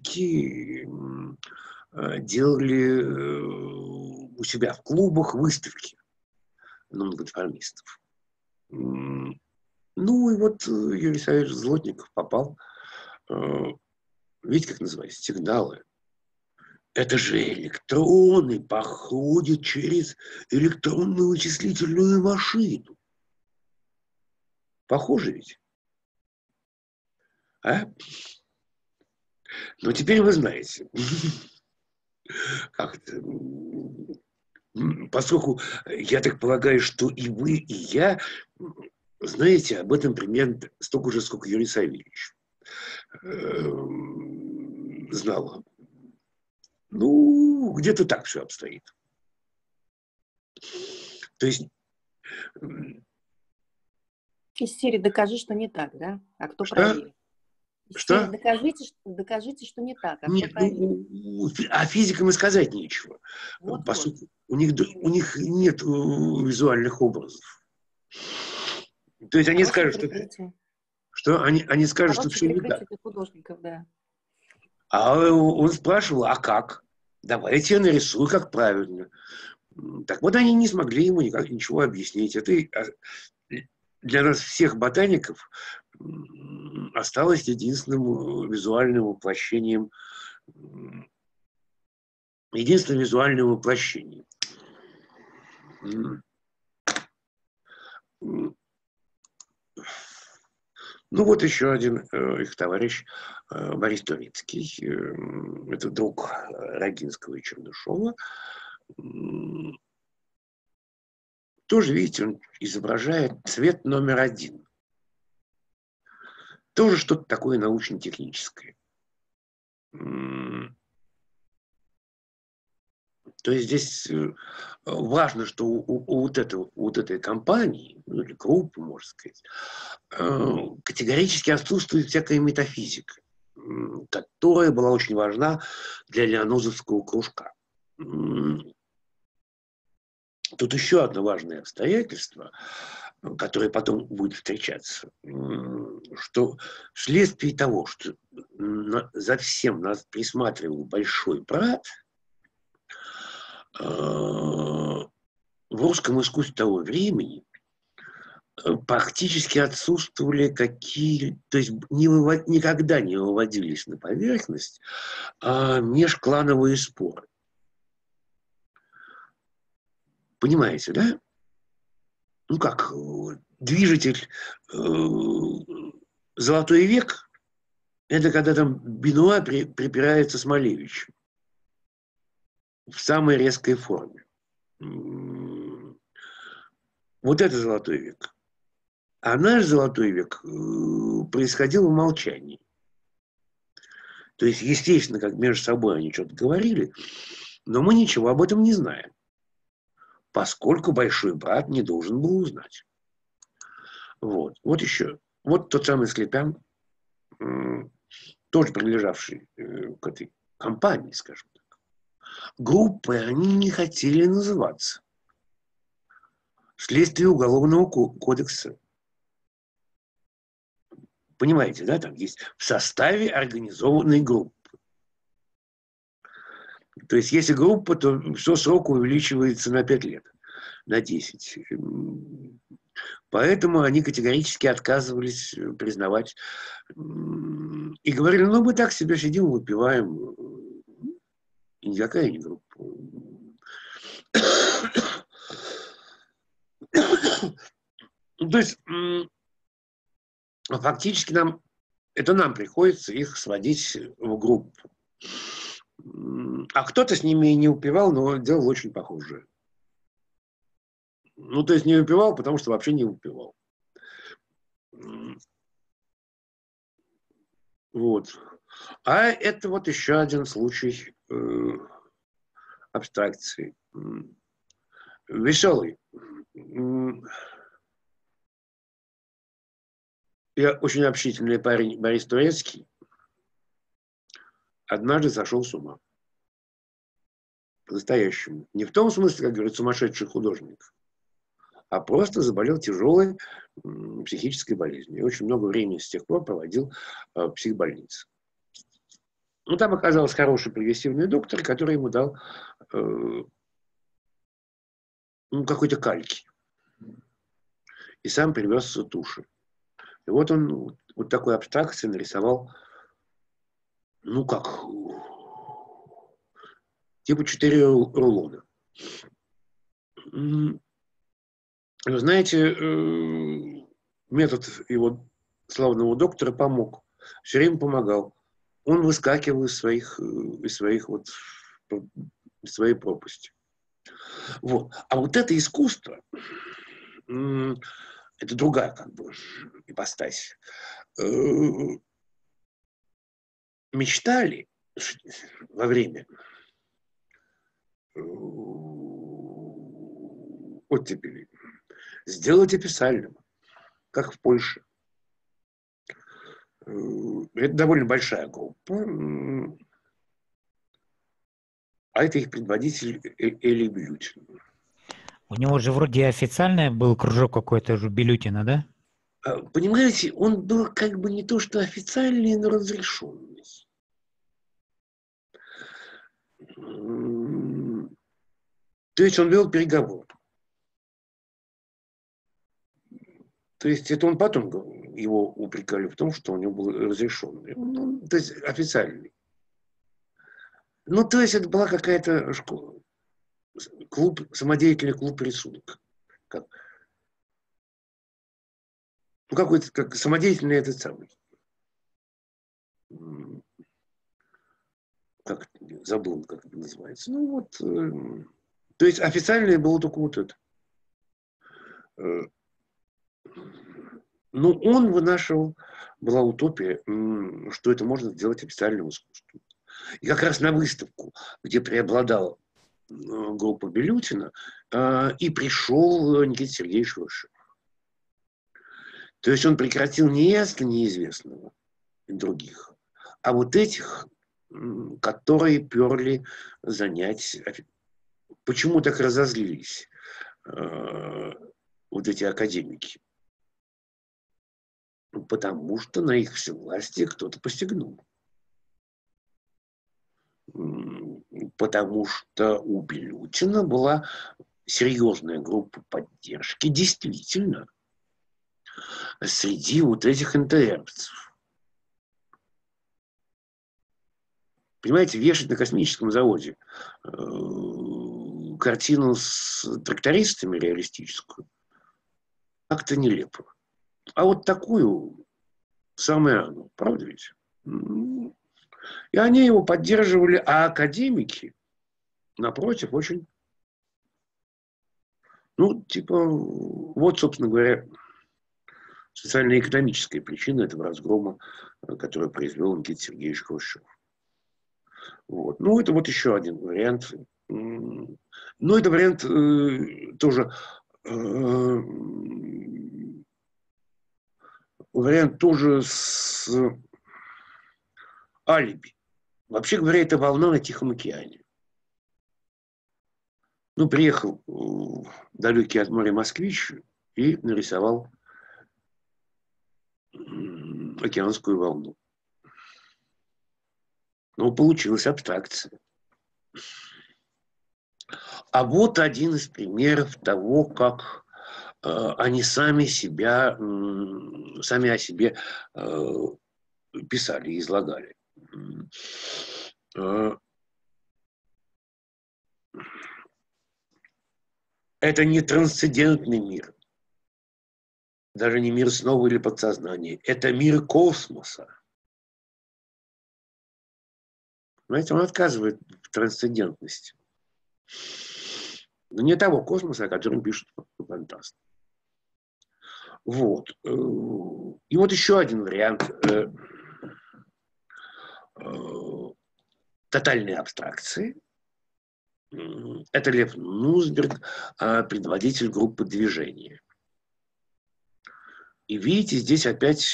делали у себя в клубах выставки нонконформистов. Ну и вот Юрий Савельевич Злотников попал, видите, как называется, сигналы. Это же электроны проходят через электронную вычислительную машину. Похоже ведь? А? Но теперь вы знаете. Как это? Поскольку я так полагаю, что и вы, и я знаете об этом примерно столько же, сколько Юрий Савельевич знал. Ну, где-то так все обстоит. То есть... Из серии «Докажи, что не так», да? А кто Что? проверит? Что? Докажите, что не так. А нет, а физикам и сказать нечего. Вот, по сути, у них нет визуальных образов. То есть они скажут, что они скажут, что все не так. Художников, да. А он спрашивал, а как? Давайте я нарисую, как правильно. Так вот, они не смогли ему ничего объяснить. Это для нас всех ботаников осталось единственным визуальным воплощением. Единственным визуальным воплощением. Ну вот еще один их товарищ Борис Турецкий. Это друг Рогинского и Чернышова. Тоже, видите, он изображает цвет номер 1. Тоже что-то такое научно-техническое. То есть здесь важно, что у этой компании, ну или группы, можно сказать, категорически отсутствует всякая метафизика, которая была очень важна для лианозовского кружка. Тут еще одно важное обстоятельство, которое потом будет встречаться, что вследствие того, что за всем нас присматривал большой брат, в русском искусстве того времени практически отсутствовали то есть никогда не выводились на поверхность межклановые споры. Понимаете, да? Ну как, движитель «Золотой век» — это когда там Бенуа припирается с Малевичем в самой резкой форме. Вот это «Золотой век». А наш «Золотой век» происходил в молчании. То есть, естественно, как между собой они что-то говорили, но мы ничего об этом не знаем, поскольку большой брат не должен был узнать. Вот еще. Вот тот самый Склепян, тоже принадлежавший к этой компании, скажем так. Группой они не хотели называться. Вследствие Уголовного кодекса. Понимаете, да, там есть в составе организованной группы. То есть, если группа, то все, срок увеличивается на 5 лет, на 10. Поэтому они категорически отказывались признавать и говорили, ну, мы так себе сидим, выпиваем. И никакая не группа. То есть, фактически нам приходится их сводить в группу. А кто-то с ними и не упивал, но делал очень похожее. Ну, то есть не выпивал, потому что вообще не выпивал. Вот. А это вот еще один случай абстракции. Веселый. Я очень общительный парень Борис Турецкий однажды сошел с ума. По-настоящему. Не в том смысле, как говорят, сумасшедший художник, а просто заболел тяжелой психической болезнью. И очень много времени с тех пор проводил в психбольнице. Ну, там оказался хороший прогрессивный доктор, который ему дал какой-то кальки. И сам привез туши. И вот он вот такой абстракции нарисовал, ну как, типа 4 рулона. Вы знаете, метод его славного доктора помог. Все время помогал. Он выскакивал из своей пропасти. Вот. А вот это искусство, это другая как бы ипостась. Мечтали во время оттепели сделать описальным, как в Польше. Это довольно большая группа. А это их предводитель Эли Билютин. У него же вроде официальный был кружок какой-то же Билютина, да? Понимаете, он был как бы не то что официальный, но разрешенный. То есть он вел переговоры. То есть это он потом его упрекали в том, что у него был разрешенный. То есть официальный. Ну, то есть это была какая-то школа. Самодеятельный клуб рисунок. Ну, какой-то как самодеятельный этот самый. Как забыл, как это называется. Ну, вот. То есть официальное было только вот это. Ну, он вынашивал, была утопия, что это можно сделать официальным искусством. И как раз на выставку, где преобладала группа Билютина, и пришел Никита Сергеевич Рощин. То есть он прекратил не ясно неизвестного и других, а вот этих, которые перли занять. Почему так разозлились вот эти академики? Потому что на их всевластие кто-то посягнул. Потому что у Билютина была серьезная группа поддержки действительно среди вот этих НТРовцев. Понимаете, вешать на космическом заводе картину с трактористами реалистическую как-то нелепо. А вот такую самое оно, правда ведь? И они его поддерживали, а академики, напротив, очень... Ну, типа, вот, собственно говоря, социально-экономическая причина этого разгрома, который произвел Никита Сергеевич Хрущев. Вот. Ну, это вот еще один вариант. Ну, это вариант тоже... вариант тоже с алиби. Вообще говоря, это волна на Тихом океане. Ну, приехал далекий от моря москвич и нарисовал океанскую волну. Ну, получилась абстракция. А вот один из примеров того, как они сами о себе писали и излагали. Это не трансцендентный мир, даже не мир снова или подсознания. Это мир космоса. Знаете, он отказывает в трансцендентности. Но не того космоса, о котором пишут фантасты. Вот. И вот еще один вариант тотальной абстракции. Это Лев Нусберг, предводитель группы движения. И видите, здесь опять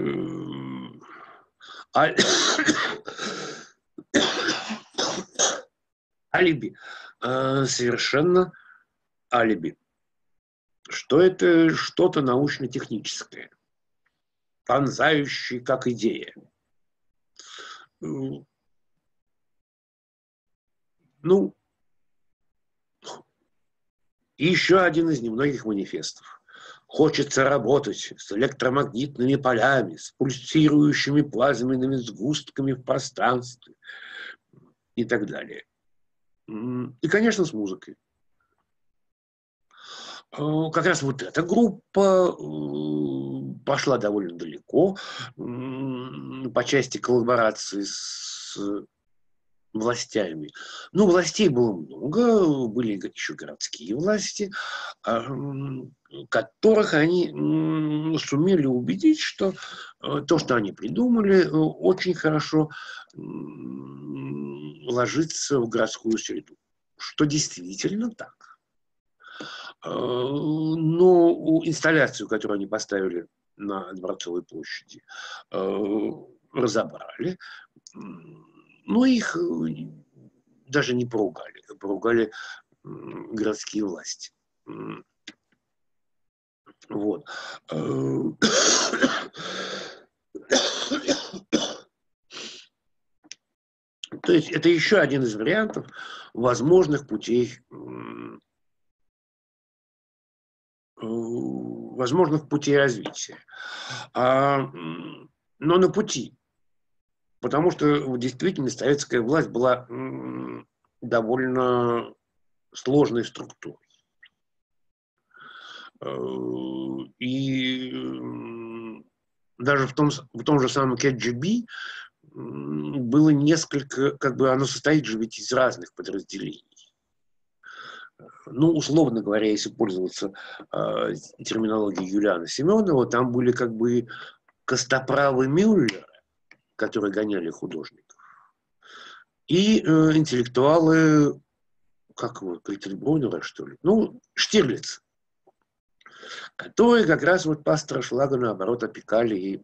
алиби. Совершенно алиби. Что это что-то научно-техническое, пронзающее как идея. Ну, и еще один из немногих манифестов. Хочется работать с электромагнитными полями, с пульсирующими плазменными сгустками в пространстве и так далее. И, конечно, с музыкой. Как раз вот эта группа пошла довольно далеко по части коллаборации с властями. Ну, властей было много, были еще городские власти, которых они сумели убедить, что то, что они придумали, очень хорошо ложится в городскую среду. Что действительно так. Но инсталляцию, которую они поставили на Дворцовой площади, разобрали. Но их даже не поругали. Поругали городские власти. Вот. То есть это еще один из вариантов возможных путей развития. Но на пути. Потому что в действительности советская власть была довольно сложной структурой. И даже в том же самом КГБ было несколько, как бы оно состоит же ведь из разных подразделений. Ну, условно говоря, если пользоваться терминологией Юлиана Семенова, там были как бы костоправы Мюллера, которые гоняли художников, и интеллектуалы, как его, Кальтельбруннера, что ли, ну, Штирлиц, которые как раз вот пастора Шлага, наоборот, опекали и...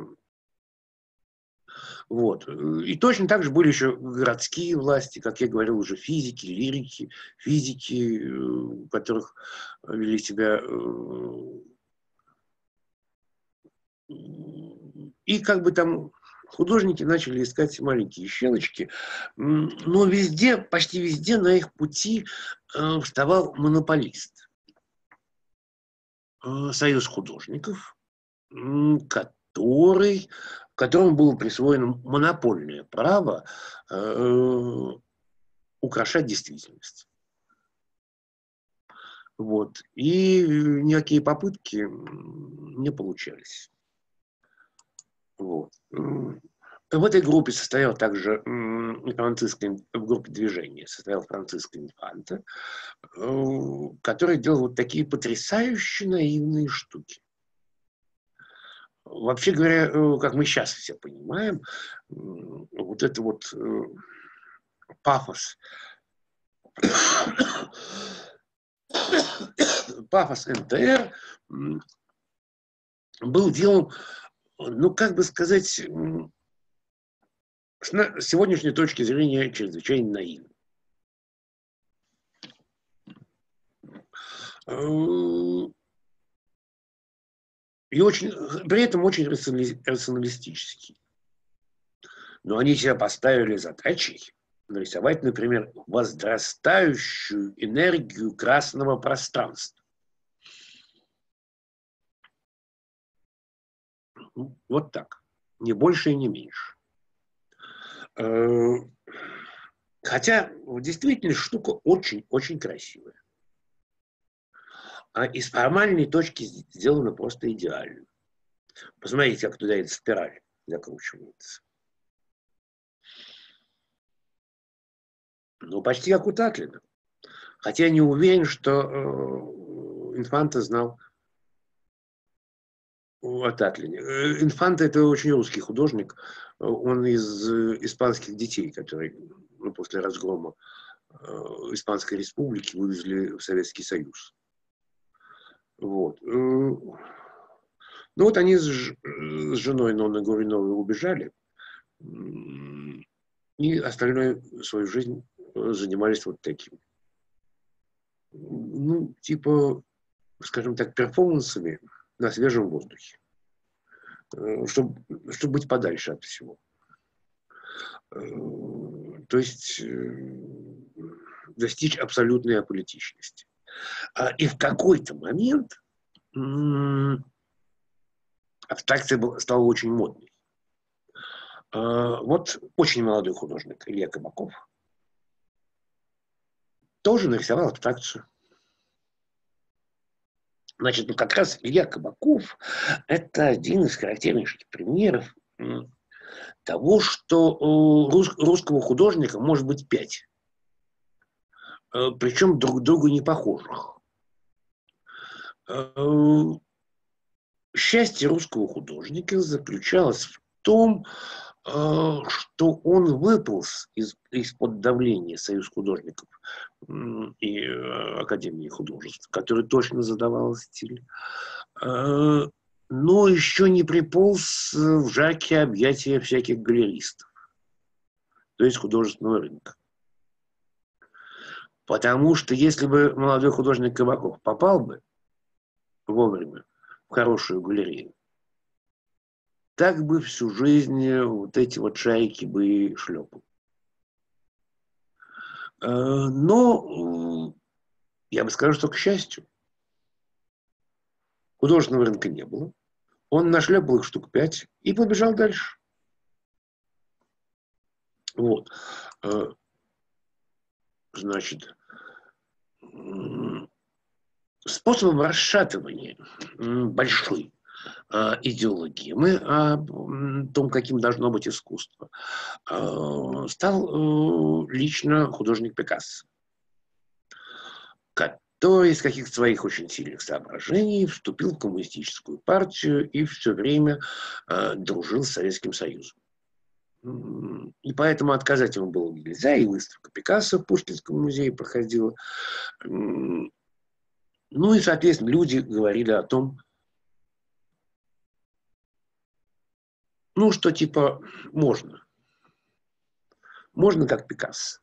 Вот. И точно так же были еще городские власти, как я говорил, уже физики, лирики, физики, у которых вели себя... И как бы там художники начали искать маленькие щелочки, но везде, почти везде на их пути вставал монополист. Союз художников, которому было присвоено монопольное право украшать действительность. Вот. И никакие попытки не получались. Вот. В этой группе состоял также в группе движения состоял Франциско Инфанте, который делал вот такие потрясающе наивные штуки. Вообще говоря, как мы сейчас все понимаем, вот это вот пафос НТР был делом, ну, как бы сказать, с сегодняшней точки зрения чрезвычайно наивным. И при этом очень рационалистический. Но они себя поставили задачей нарисовать, например, возрастающую энергию красного пространства. Вот так. Не больше и не меньше. Хотя действительно штука очень-очень красивая. А из формальной точки сделано просто идеально. Посмотрите, как туда эта спираль закручивается. Ну, почти как у Татлина. Хотя я не уверен, что Инфанте знал о Татлине. Инфанте – это очень русский художник. Он из испанских детей, которые после разгрома Испанской Республики вывезли в Советский Союз. Вот. Ну вот они с женой Нонной Гуриновой убежали и остальную свою жизнь занимались вот таким. Ну, типа, скажем так, перформансами на свежем воздухе. Чтобы быть подальше от всего. То есть достичь абсолютной аполитичности. И в какой-то момент абстракция стала очень модной. Вот очень молодой художник Илья Кабаков тоже нарисовал абстракцию. Значит, ну как раз Илья Кабаков – это один из характернейших примеров того, что у русского художника может быть 5. Причем друг другу не похожих. Счастье русского художника заключалось в том, что он выполз из-под давления Союз художников и Академии художеств, который точно задавал стиль, но еще не приполз в жаркие объятия всяких галеристов, то есть художественного рынка. Потому что если бы молодой художник Кабаков попал бы вовремя в хорошую галерею, так бы всю жизнь вот эти вот шарики бы шлепал. Но я бы сказал, что к счастью, художественного рынка не было. Он нашлепал их штук 5 и побежал дальше. Вот. Значит, способом расшатывания большой идеологии о том, каким должно быть искусство, стал лично художник Пикассо, который из каких-то своих очень сильных соображений вступил в коммунистическую партию и все время дружил с Советским Союзом. И поэтому отказать ему было нельзя, и выставка Пикассо в Пушкинском музее проходила. Ну и, соответственно, люди говорили о том, ну, что типа можно. Можно как Пикассо.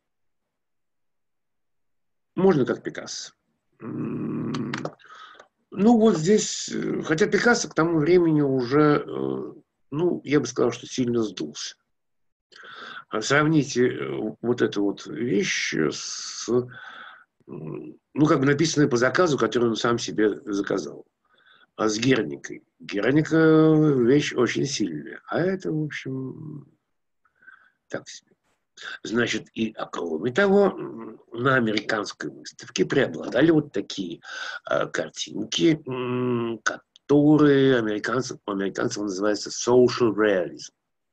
Можно как Пикассо. Ну, вот здесь, хотя Пикассо к тому времени уже, ну, я бы сказал, что сильно сдулся. Сравните вот эту вот вещь с, ну, как бы написанной по заказу, который он сам себе заказал. А с Герникой. Герника вещь очень сильная. А это, в общем, так себе. Значит, кроме того, на американской выставке преобладали вот такие картинки, которые американцев называются social realism.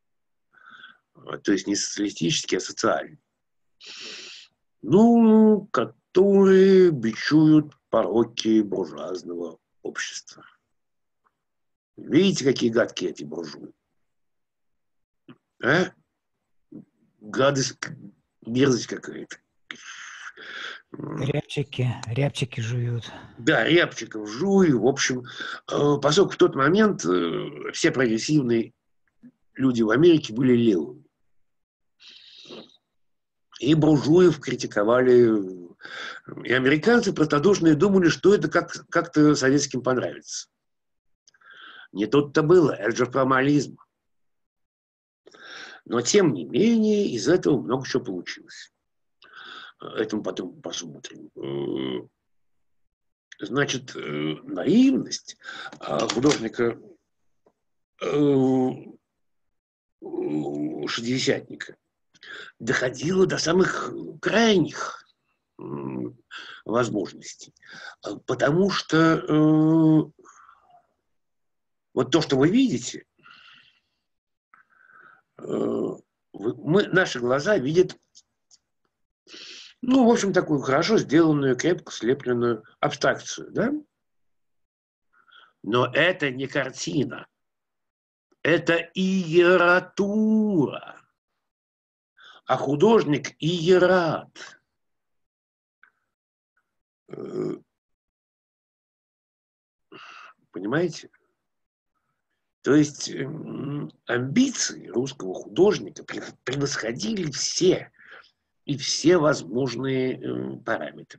То есть не социалистический, а социальный. Ну, которые бичуют пороки буржуазного общества. Видите, какие гадкие эти буржуи? А? Гадость, мерзость какая-то. Рябчики жуют. Да, рябчиков жуй. В общем, поскольку в тот момент все прогрессивные люди в Америке были левыми. И буржуев критиковали. И американцы простодушные думали, что это как-то советским понравится. Не тут-то было. Это же формализм. Но, тем не менее, из этого много чего получилось. Это мы потом посмотрим. Значит, наивность художника шестидесятника доходила до самых крайних возможностей. Потому что вот то, что вы видите, наши глаза видят, ну, в общем, такую хорошо сделанную, крепко слепленную абстракцию, да? Но это не картина. Это иература. А художник иерат. Понимаете? То есть амбиции русского художника превосходили все и все возможные параметры.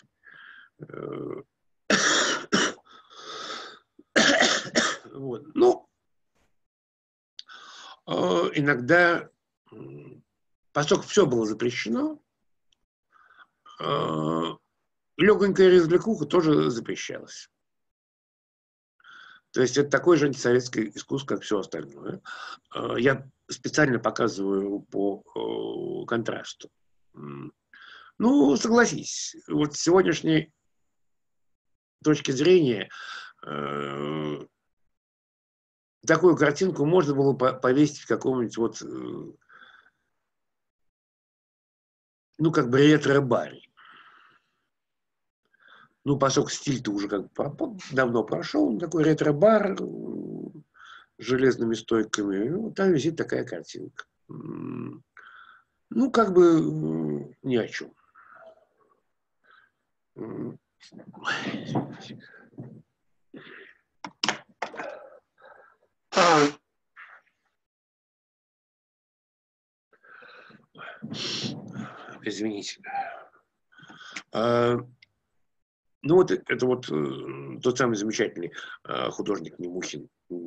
Вот. Ну, иногда, поскольку все было запрещено, легонькая развлекуха тоже запрещалась. То есть это такое же антисоветское искусство, как все остальное. Я специально показываю по контрасту. Ну, согласись, вот с сегодняшней точки зрения такую картинку можно было повесить в каком-нибудь вот, ну, как бы ретро-баре. Ну, поскольку стиль-то уже как бы давно прошел, такой ретро-бар с железными стойками, ну, там висит такая картинка. Ну, как бы ни о чем. Извините. Ну, вот это вот тот самый замечательный художник Немухин.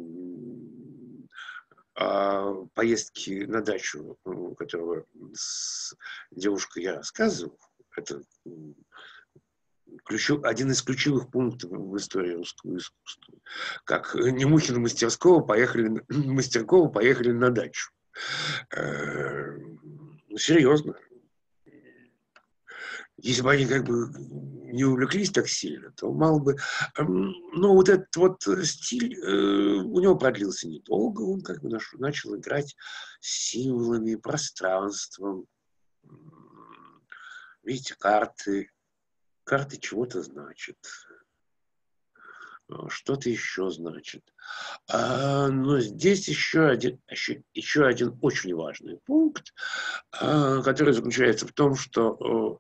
Поездки на дачу, которого с девушкой я рассказывал, это один из ключевых пунктов в истории русского искусства. Как Немухин и Мастерского поехали на дачу. Серьезно. Если бы они как бы не увлеклись так сильно, то мало бы... Но вот этот вот стиль у него продлился недолго. Он как бы начал играть символами, пространством. Видите, карты. Карты чего-то значат. Что-то еще значит. Но здесь еще один очень важный пункт, который заключается в том, что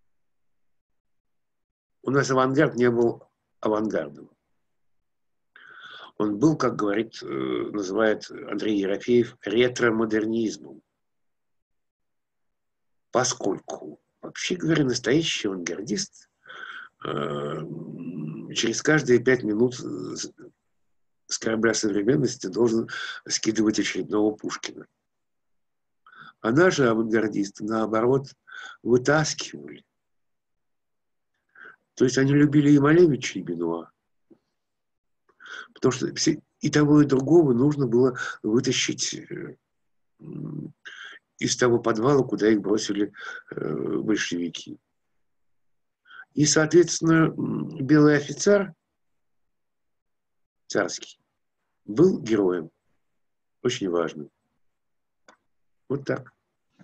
у нас авангард не был авангардом. Он был, как называет Андрей Ерофеев, ретро-модернизмом. Поскольку, вообще говоря, настоящий авангардист через каждые 5 минут с корабля современности должен скидывать очередного Пушкина. А наши авангардисты, наоборот, вытаскивали. То есть они любили и Малевича, и Бенуа. Потому что и того, и другого нужно было вытащить из того подвала, куда их бросили большевики. И, соответственно, белый офицер царский был героем. Очень важным. Вот так.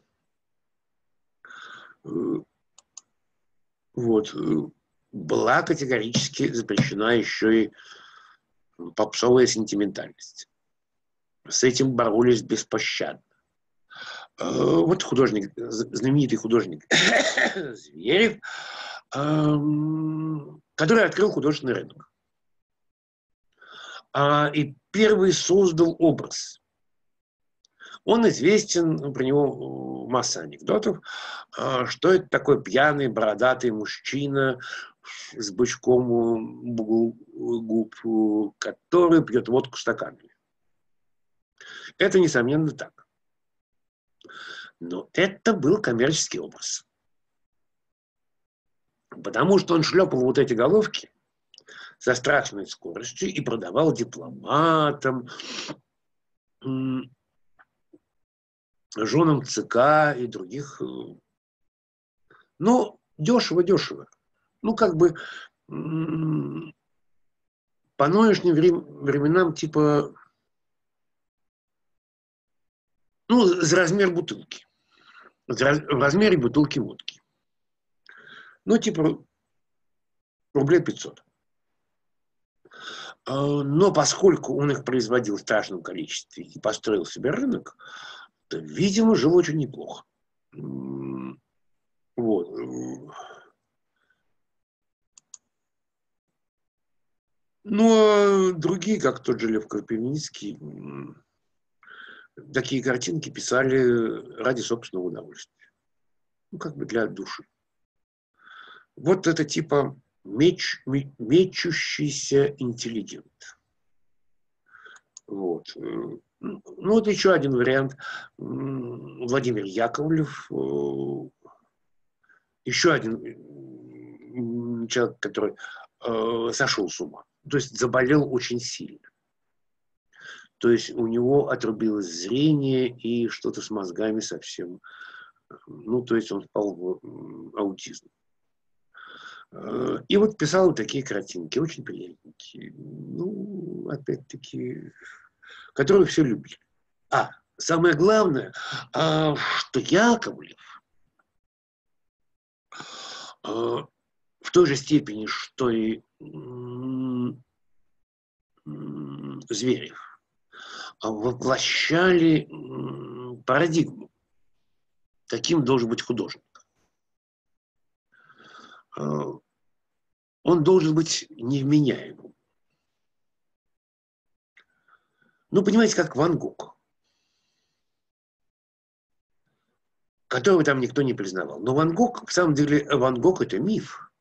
Вот. Была категорически запрещена еще и попсовая сентиментальность. С этим боролись беспощадно. Вот художник, знаменитый художник Зверев, который открыл художественный рынок. И первый создал образ. Он известен, про него масса анекдотов, что это такой пьяный, бородатый мужчина с бычком у губ, который пьет водку стаканами. Это, несомненно, так. Но это был коммерческий образ. Потому что он шлепал вот эти головки со страшной скоростью и продавал дипломатам, женам ЦК и других. Ну, дешево-дешево. Ну, как бы по нынешним временам типа, ну, за размер бутылки. В размере бутылки водки. Ну, типа рублей 500. Но поскольку он их производил в страшном количестве и построил себе рынок, то, видимо, жил очень неплохо. Вот. Но другие, как тот же Лев Крапивницкий, такие картинки писали ради собственного удовольствия. Ну, как бы для души. Вот это типа мечущийся интеллигент. Вот. Ну, вот еще один вариант. Владимир Яковлев. Еще один человек, который сошел с ума. То есть заболел очень сильно. То есть у него отрубилось зрение и что-то с мозгами совсем. Ну, то есть он впал в аутизм. И вот писал вот такие картинки, очень приятненькие. Ну, опять-таки, которые все любили. Самое главное, что Яковлев в той же степени, что и Зверев, воплощали парадигму. Каким должен быть художник. Он должен быть невменяемым. Ну, понимаете, как Ван Гог, которого там никто не признавал. Но Ван Гог, в самом деле, Ван Гог – это миф.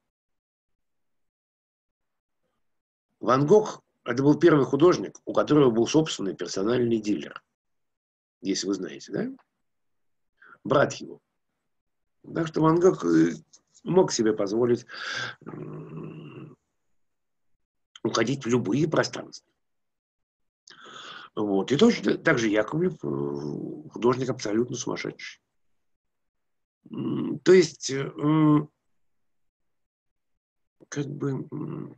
Ван Гог – это был первый художник, у которого был собственный персональный дилер. Если вы знаете, да? Брат его. Так что Ван Гог мог себе позволить уходить в любые пространства. Вот. И точно так же Яковлев художник абсолютно сумасшедший. То есть, как бы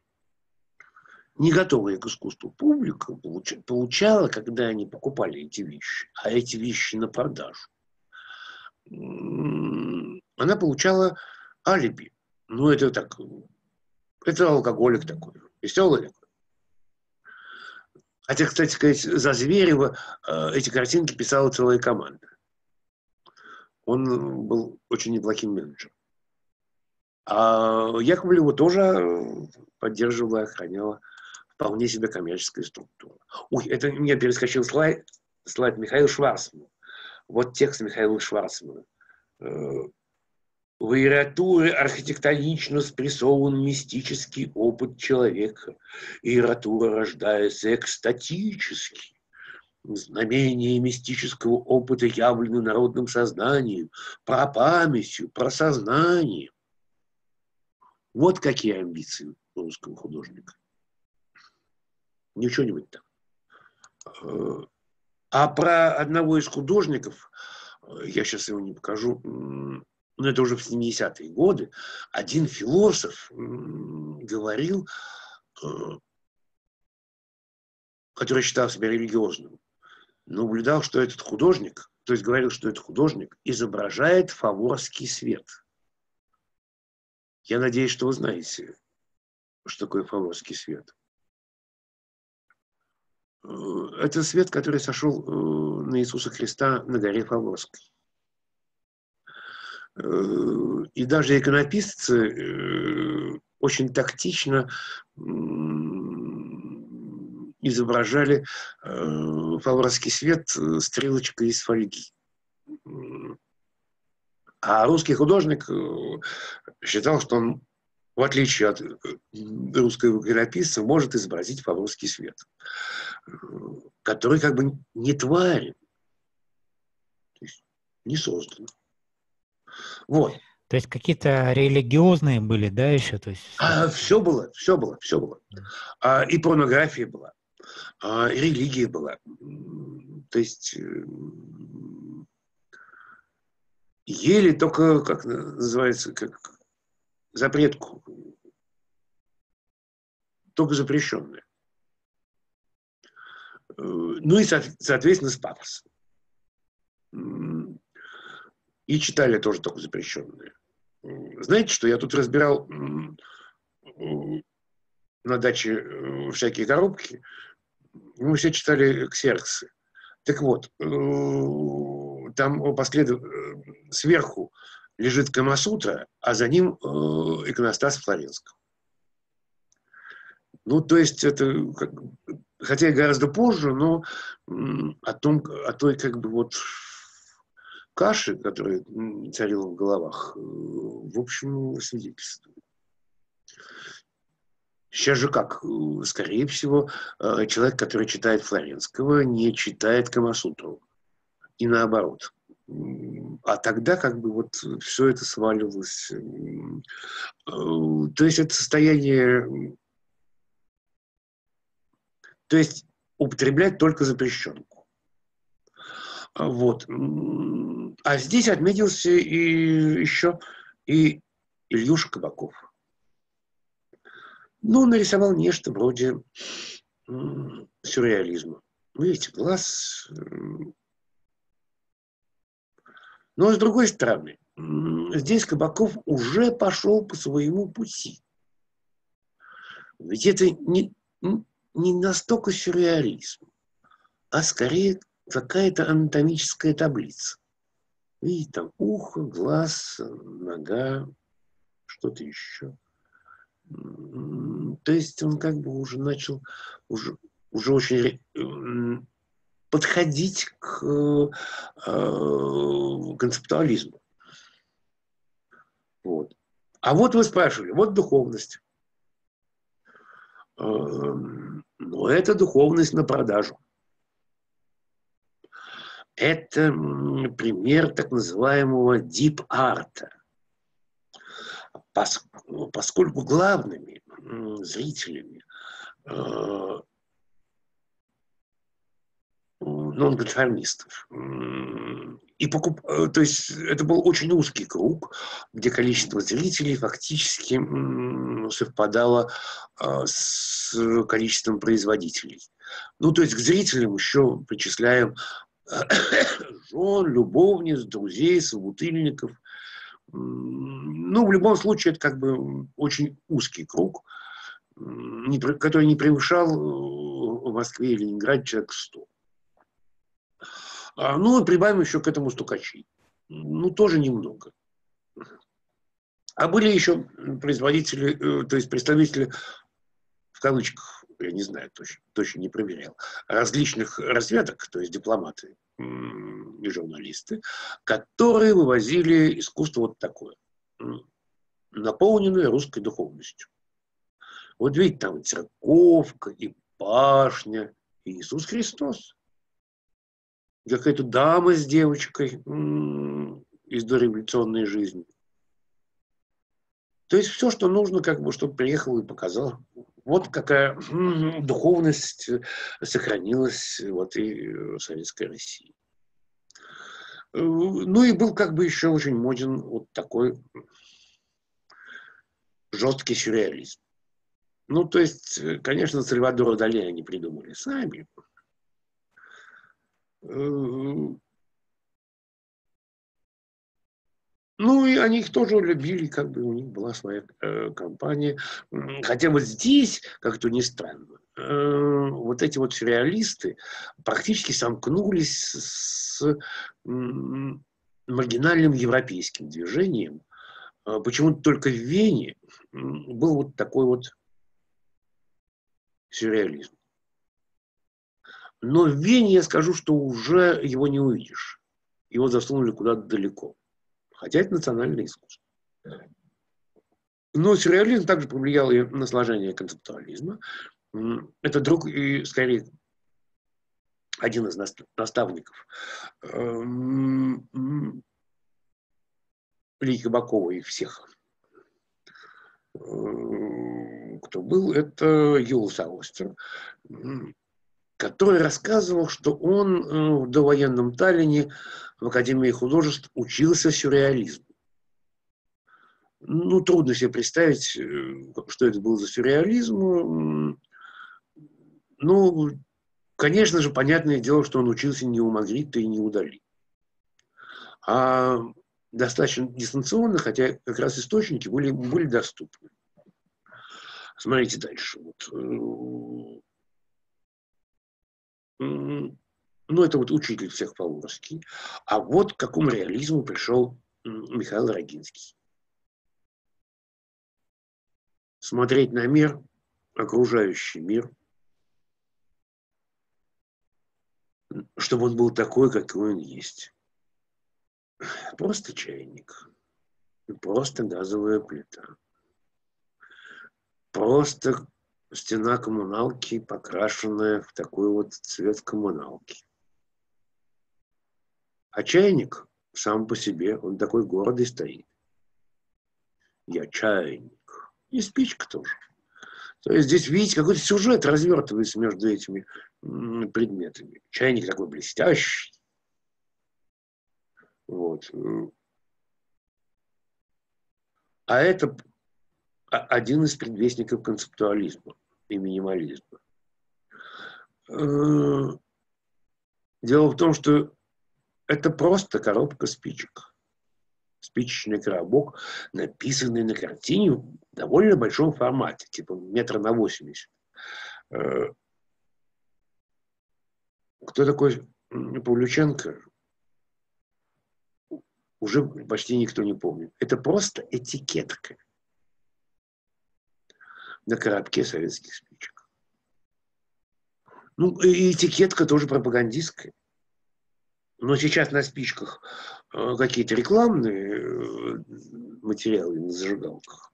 не готовая к искусству публика получала, когда они покупали эти вещи, а эти вещи на продажу, она получала алиби. Ну, это так, это алкоголик такой, веселый такой. Хотя, кстати сказать, за Зверева эти картинки писала целая команда. Он был очень неплохим менеджером. А Яковлева тоже поддерживала и охраняла вполне себе коммерческая структура. Ой, это меня перескочил слайд Михаила Шварцмана. Вот текст Михаила Шварцмана. В иературе архитектонично спрессован мистический опыт человека. Иература рождается экстатически. Знамения мистического опыта явлены народным сознанием, прапамятью, просознанием. Вот какие амбиции русского художника. Ничего не будет там. А про одного из художников, я сейчас его не покажу, но это уже в 70-е годы, один философ говорил, который считал себя религиозным, наблюдал, что этот художник, то есть говорил, что этот художник изображает фаворский свет. Я надеюсь, что вы знаете, что такое фаворский свет. Это свет, который сошел на Иисуса Христа на горе Фаворской. И даже иконописцы очень тактично изображали фаворский свет стрелочкой из фольги. А русский художник считал, что он, в отличие от русского иконописца, может изобразить фаворский свет, который как бы не тварен, то есть не создан. Вот. То есть какие-то религиозные были, да, еще? То есть... Все было. И порнография была, и религия была. То есть ели только, как называется, как запретку, только запрещенное. Ну и, соответственно, с пафосом. И читали тоже только запрещенные. Знаете, что я тут разбирал на даче всякие коробки. Мы все читали ксерксы. Так вот, там сверху лежит Камасутра, а за ним иконостас Флоренского. Ну, то есть это, хотя и гораздо позже, но о той как бы вот каши, которая царила в головах, в общем, свидетельствует. Сейчас же как? Скорее всего, человек, который читает Флоренского, не читает Камасутру. И наоборот. А тогда как бы вот все это сваливалось. То есть это состояние... То есть употреблять только запрещенку. Вот. А здесь отметился еще и Ильюша Кабаков. Ну, нарисовал нечто вроде сюрреализма. Видите, глаз. Но с другой стороны, здесь Кабаков уже пошел по своему пути. Ведь это не настолько сюрреализм, а скорее какая-то анатомическая таблица. Видите, там ухо, глаз, нога, что-то еще. То есть он как бы уже начал уже очень подходить к концептуализму. Вот. А вот вы спрашивали, вот духовность. Но это духовность на продажу. Это пример так называемого дип-арта. Поскольку главными зрителями нонконформистов то есть это был очень узкий круг, где количество зрителей фактически совпадало с количеством производителей. Ну, то есть к зрителям еще причисляем жен, любовниц, друзей, собутыльников. Ну, в любом случае, это как бы очень узкий круг, который не превышал в Москве и Ленинграде человек 100. Ну, и прибавим еще к этому стукачей. Ну, тоже немного. А были еще производители, то есть представители, в кавычках, я не знаю, точно не проверял, различных разведок, то есть дипломаты и журналисты, которые вывозили искусство вот такое. наполненная русской духовностью. Вот видите, там церковка, и башня, и Иисус Христос. И какая-то дама с девочкой из дореволюционной жизни. То есть все, что нужно, как бы, чтобы приехал и показал. Вот какая духовность сохранилась вот и в Советской России. Ну и был как бы еще очень моден вот такой жесткий сюрреализм. Ну, то есть, конечно, Сальвадора Дали они придумали сами. Ну, и они их тоже любили, как бы у них была своя компания. Хотя вот здесь, как-то не странно, вот эти вот сюрреалисты практически сомкнулись с маргинальным европейским движением. Почему-то только в Вене был вот такой вот сюрреализм. Но в Вене я скажу, что уже его не увидишь. Его засунули куда-то далеко. Хотя это национальное искусство. Но сюрреализм также повлиял и на сложение концептуализма. Это друг и, скорее, один из наставников Ильи Кабакова и всех, кто был, это Юлиус Аустер, который рассказывал, что он в довоенном Таллине в Академии художеств учился сюрреализму. Ну, трудно себе представить, что это был за сюрреализм. Ну, конечно же, понятное дело, что он учился не у Магрита и не у Дали. А достаточно дистанционно, хотя как раз источники были доступны. Смотрите дальше. Вот. Ну, это вот учитель всех Павловский. А вот к какому реализму пришел Михаил Рогинский. Смотреть на мир, окружающий мир, чтобы он был такой, какой он есть. Просто чайник, просто газовая плита, просто стена коммуналки, покрашенная в такой вот цвет коммуналки. А чайник сам по себе, он такой гордый стоит. Я чайник. И спичка тоже. То есть здесь, видите, какой-то сюжет развертывается между этими предметами. Чайник такой блестящий. Вот. А это один из предвестников концептуализма и минимализма. Дело в том, что это просто коробка спичек. Спичечный коробок, написанный на картине в довольно большом формате, типа 1,80 м. Кто такой Павлюченко, уже почти никто не помнит. Это просто этикетка на коробке советских спичек. Ну, и этикетка тоже пропагандистская. Но сейчас на спичках какие-то рекламные материалы на зажигалках.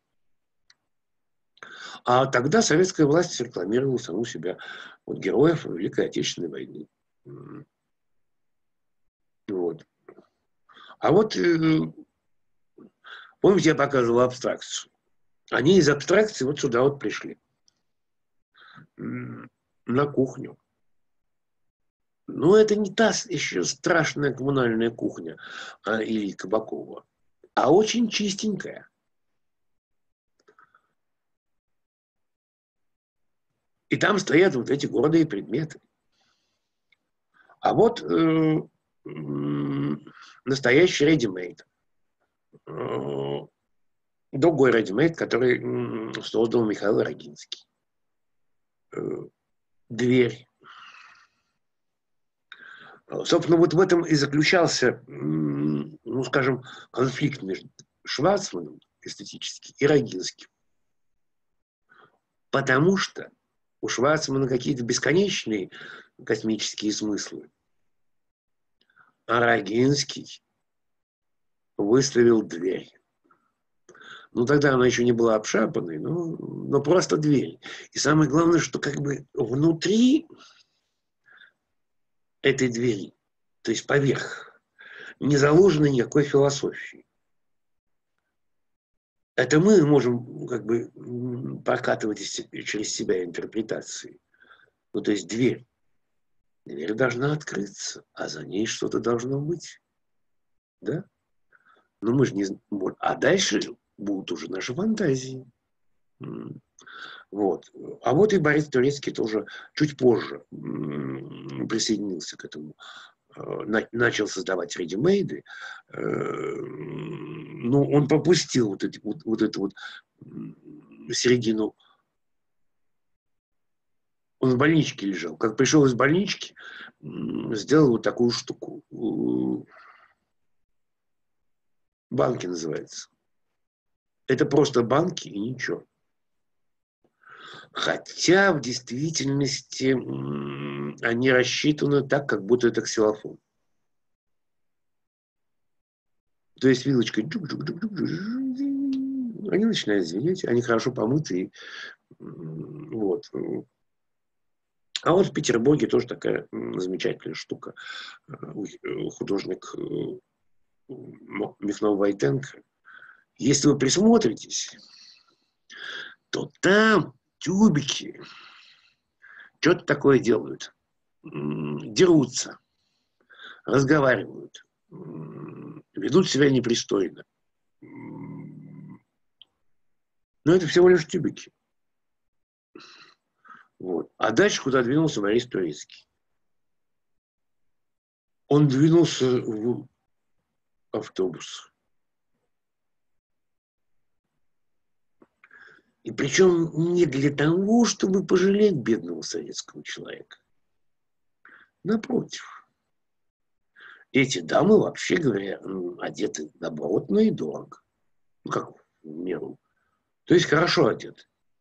А тогда советская власть рекламировала саму себя, вот героев Великой Отечественной войны. Вот. А вот, помните, я показывал абстракцию. Они из абстракции вот сюда вот пришли. На кухню. Но это не та еще страшная коммунальная кухня Ильи Кабакова, а очень чистенькая. И там стоят вот эти гордые предметы. А вот настоящий ready-made. Другой ready-made, который создал Михаил Рогинский. Дверь. Собственно, вот в этом и заключался, ну, скажем, конфликт между Шварцманом эстетическим и Рогинским. Потому что у Шварцмана какие-то бесконечные космические смыслы. А Рогинский выставил дверь. Ну, тогда она еще не была обшарпанной, но просто дверь. И самое главное, что как бы внутри этой двери, то есть поверх, не заложено никакой философии. Это мы можем как бы прокатывать через себя интерпретации. Ну, то есть дверь. Дверь должна открыться, а за ней что-то должно быть. Да? Но мы же не знаем. А дальше будут уже наши фантазии. Вот. А вот и Борис Турецкий тоже чуть позже присоединился к этому. Начал создавать редимейды. Но он пропустил вот эту середину. Он в больничке лежал. Как пришел из больнички, сделал вот такую штуку. Банки называется. Это просто банки и ничего. Хотя в действительности они рассчитаны так, как будто это ксилофон. То есть вилочкой они начинают звенеть, они хорошо помыты. Вот. А вот в Петербурге тоже такая замечательная штука. Художник Михнов Войтенко. Если вы присмотритесь, то там тюбики что-то такое делают. Дерутся, разговаривают, ведут себя непристойно. Но это всего лишь тюбики. Вот. А дальше куда двинулся Борис Турецкий? Он двинулся в автобус. И причем не для того, чтобы пожалеть бедного советского человека. Напротив. Эти дамы, вообще говоря, одеты добротно и дорого. Ну, как в меру. То есть хорошо одеты.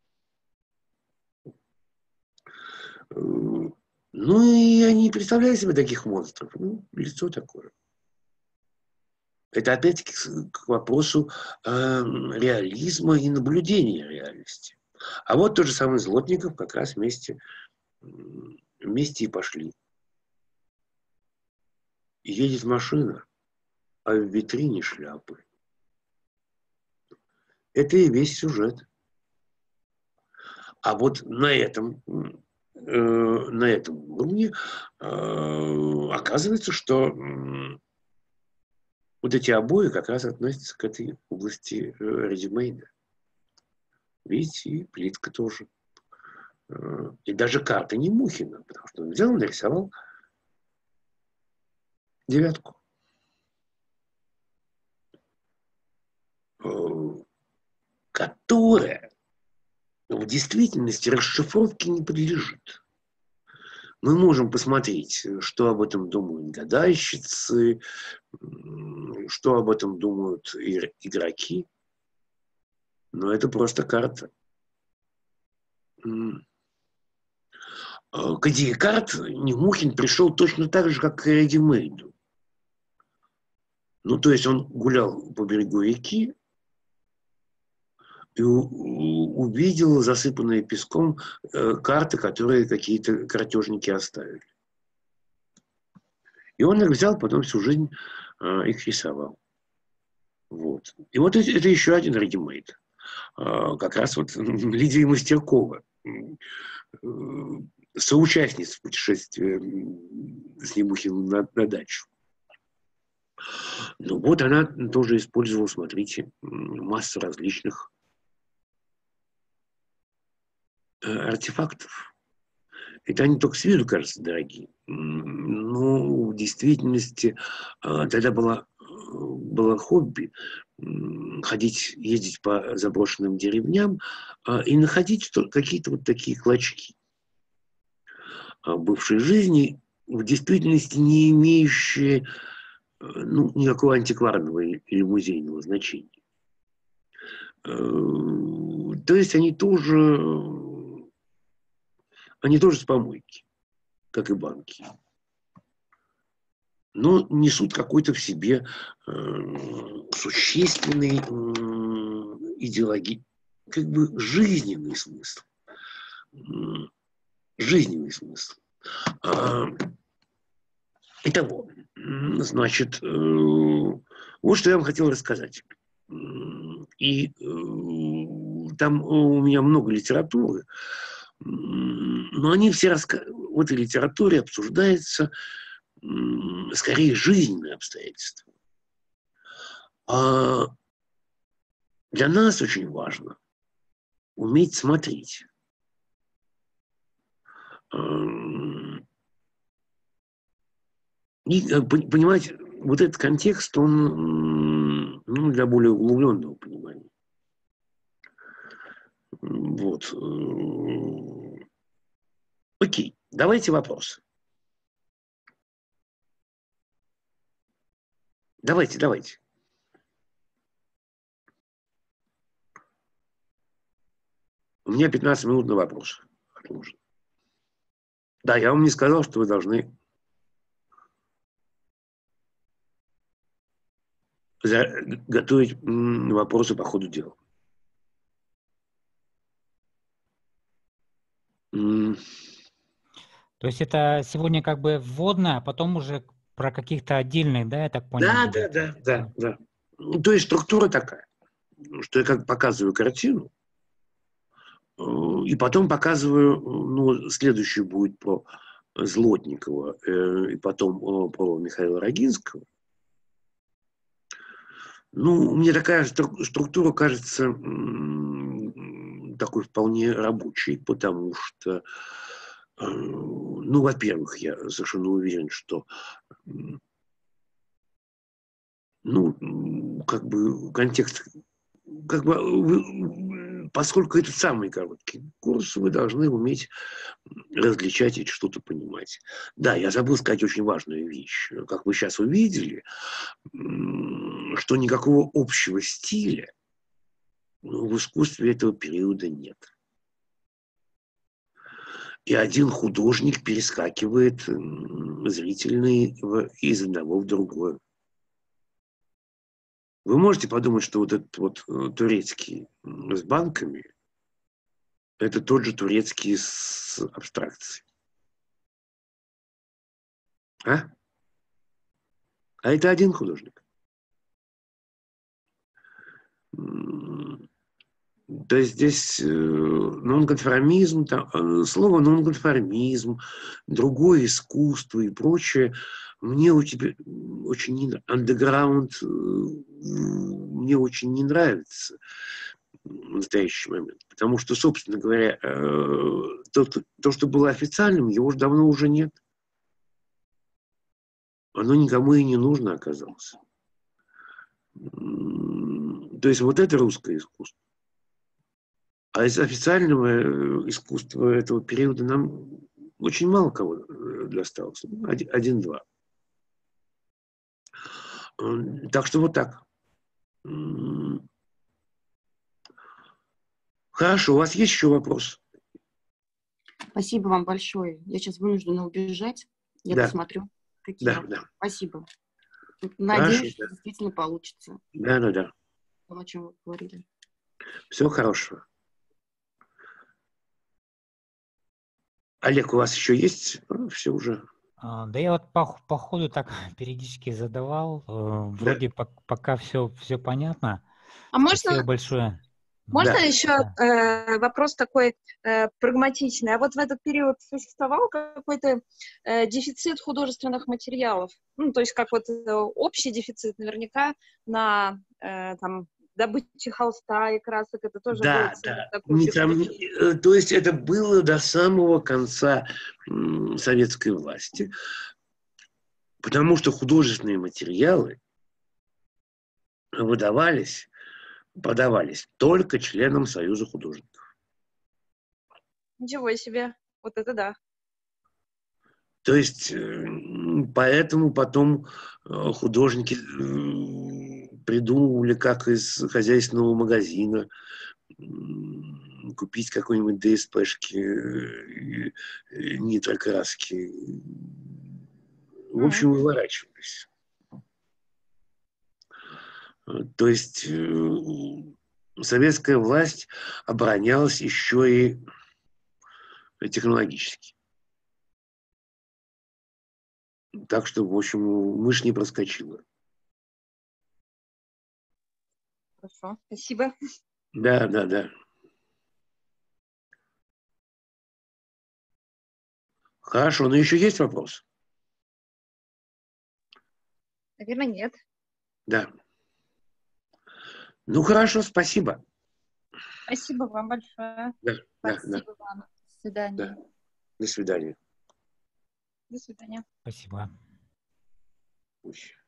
Ну, и они представляют себе таких монстров. Ну, лицо такое. Это опять-таки к вопросу реализма и наблюдения реальности. А вот тот же самый Злотников как раз вместе и пошли. Едет машина, а в витрине шляпы. Это и весь сюжет. А вот на этом уровне оказывается, что вот эти обои как раз относятся к этой области редимейда. Видите, и плитка тоже. И даже карта не Мухина, потому что он взял, нарисовал девятку. Которая в действительности расшифровке не подлежит. Мы можем посмотреть, что об этом думают гадальщицы, что об этом думают игроки. Но это просто карта. К идее карт Немухин пришел точно так же, как к редимейду. Ну, то есть он гулял по берегу реки и увидел засыпанные песком карты, которые какие-то картежники оставили. И он их взял, потом всю жизнь их рисовал. Вот. И вот это еще один редимейд. Как раз вот Лидия Мастеркова, соучастница путешествия с Немухиным на дачу. Ну вот она тоже использовала, смотрите, массу различных артефактов. Это они только с виду кажутся дорогие. Но в действительности тогда было хобби ездить по заброшенным деревням и находить какие-то вот такие клочки бывшей жизни, в действительности не имеющие никакого антикварного или музейного значения. То есть они тоже с помойки, как и банки. Но несут какой-то в себе существенный как бы жизненный смысл. Жизненный смысл. Итого, значит, вот что я вам хотел рассказать. И там у меня много литературы, но они все в этой литературе обсуждается скорее жизненные обстоятельства. А для нас очень важно уметь смотреть. И, понимаете, вот этот контекст, он для более углубленного понимания. Вот. Окей, давайте вопросы. Давайте. У меня 15 минут на вопрос. Да, я вам не сказал, что вы должны готовить вопросы по ходу дела. То есть это сегодня как бы вводное, а потом уже про каких-то отдельных, да, я так понял? Да. То есть структура такая, что я как показываю картину, и потом показываю, следующий будет про Злотникова, и потом про Михаила Рогинского. Мне такая структура кажется такой вполне рабочей, потому что, во-первых, я совершенно уверен, что как бы контекст, поскольку это самый короткий курс, вы должны уметь различать и что-то понимать. Да, я забыл сказать очень важную вещь. Как вы сейчас увидели, что никакого общего стиля в искусстве этого периода нет. И один художник перескакивает зрительный из одного в другое. Вы можете подумать, что вот этот вот турецкий с банками – это тот же турецкий с абстракцией. А это один художник. То есть здесь нонконформизм, слово нонконформизм, другое искусство и прочее, мне очень не нравится. Андеграунд мне очень не нравится в настоящий момент. Потому что, собственно говоря, то, что было официальным, его же давно уже нет. Оно никому и не нужно оказалось. То есть вот это русское искусство. А из официального искусства этого периода нам очень мало кого досталось. Один-два. Так что вот так. Хорошо, у вас есть еще вопрос? Спасибо вам большое. Я сейчас вынуждена убежать. Я посмотрю, какие вопросы. Спасибо. Надеюсь, что действительно получится. Да. То, о чем вы говорили. Всего хорошего. Олег, у вас еще есть? Все уже. Да я вот по ходу так периодически задавал. Вроде пока все понятно. А Спасибо большое. Можно еще вопрос такой прагматичный? А вот в этот период существовал какой-то дефицит художественных материалов? То есть как вот общий дефицит наверняка на добыче холста и красок, это тоже да. такой То есть это было до самого конца советской власти, потому что художественные материалы подавались только членам Союза художников. Ничего себе, вот это да. То есть поэтому потом художники придумывали, как из хозяйственного магазина купить какой-нибудь ДСПшки, нитро краски. В общем, выворачивались. То есть советская власть оборонялась еще и технологически. Так что, в общем, мышь не проскочила. Хорошо, спасибо. Да, да, да. Хорошо, но еще есть вопрос? Наверное, нет. Да. Ну, хорошо, спасибо. Спасибо вам большое. Да, да, Спасибо вам. До свидания. да. До свидания. До свидания. Спасибо. Пусть.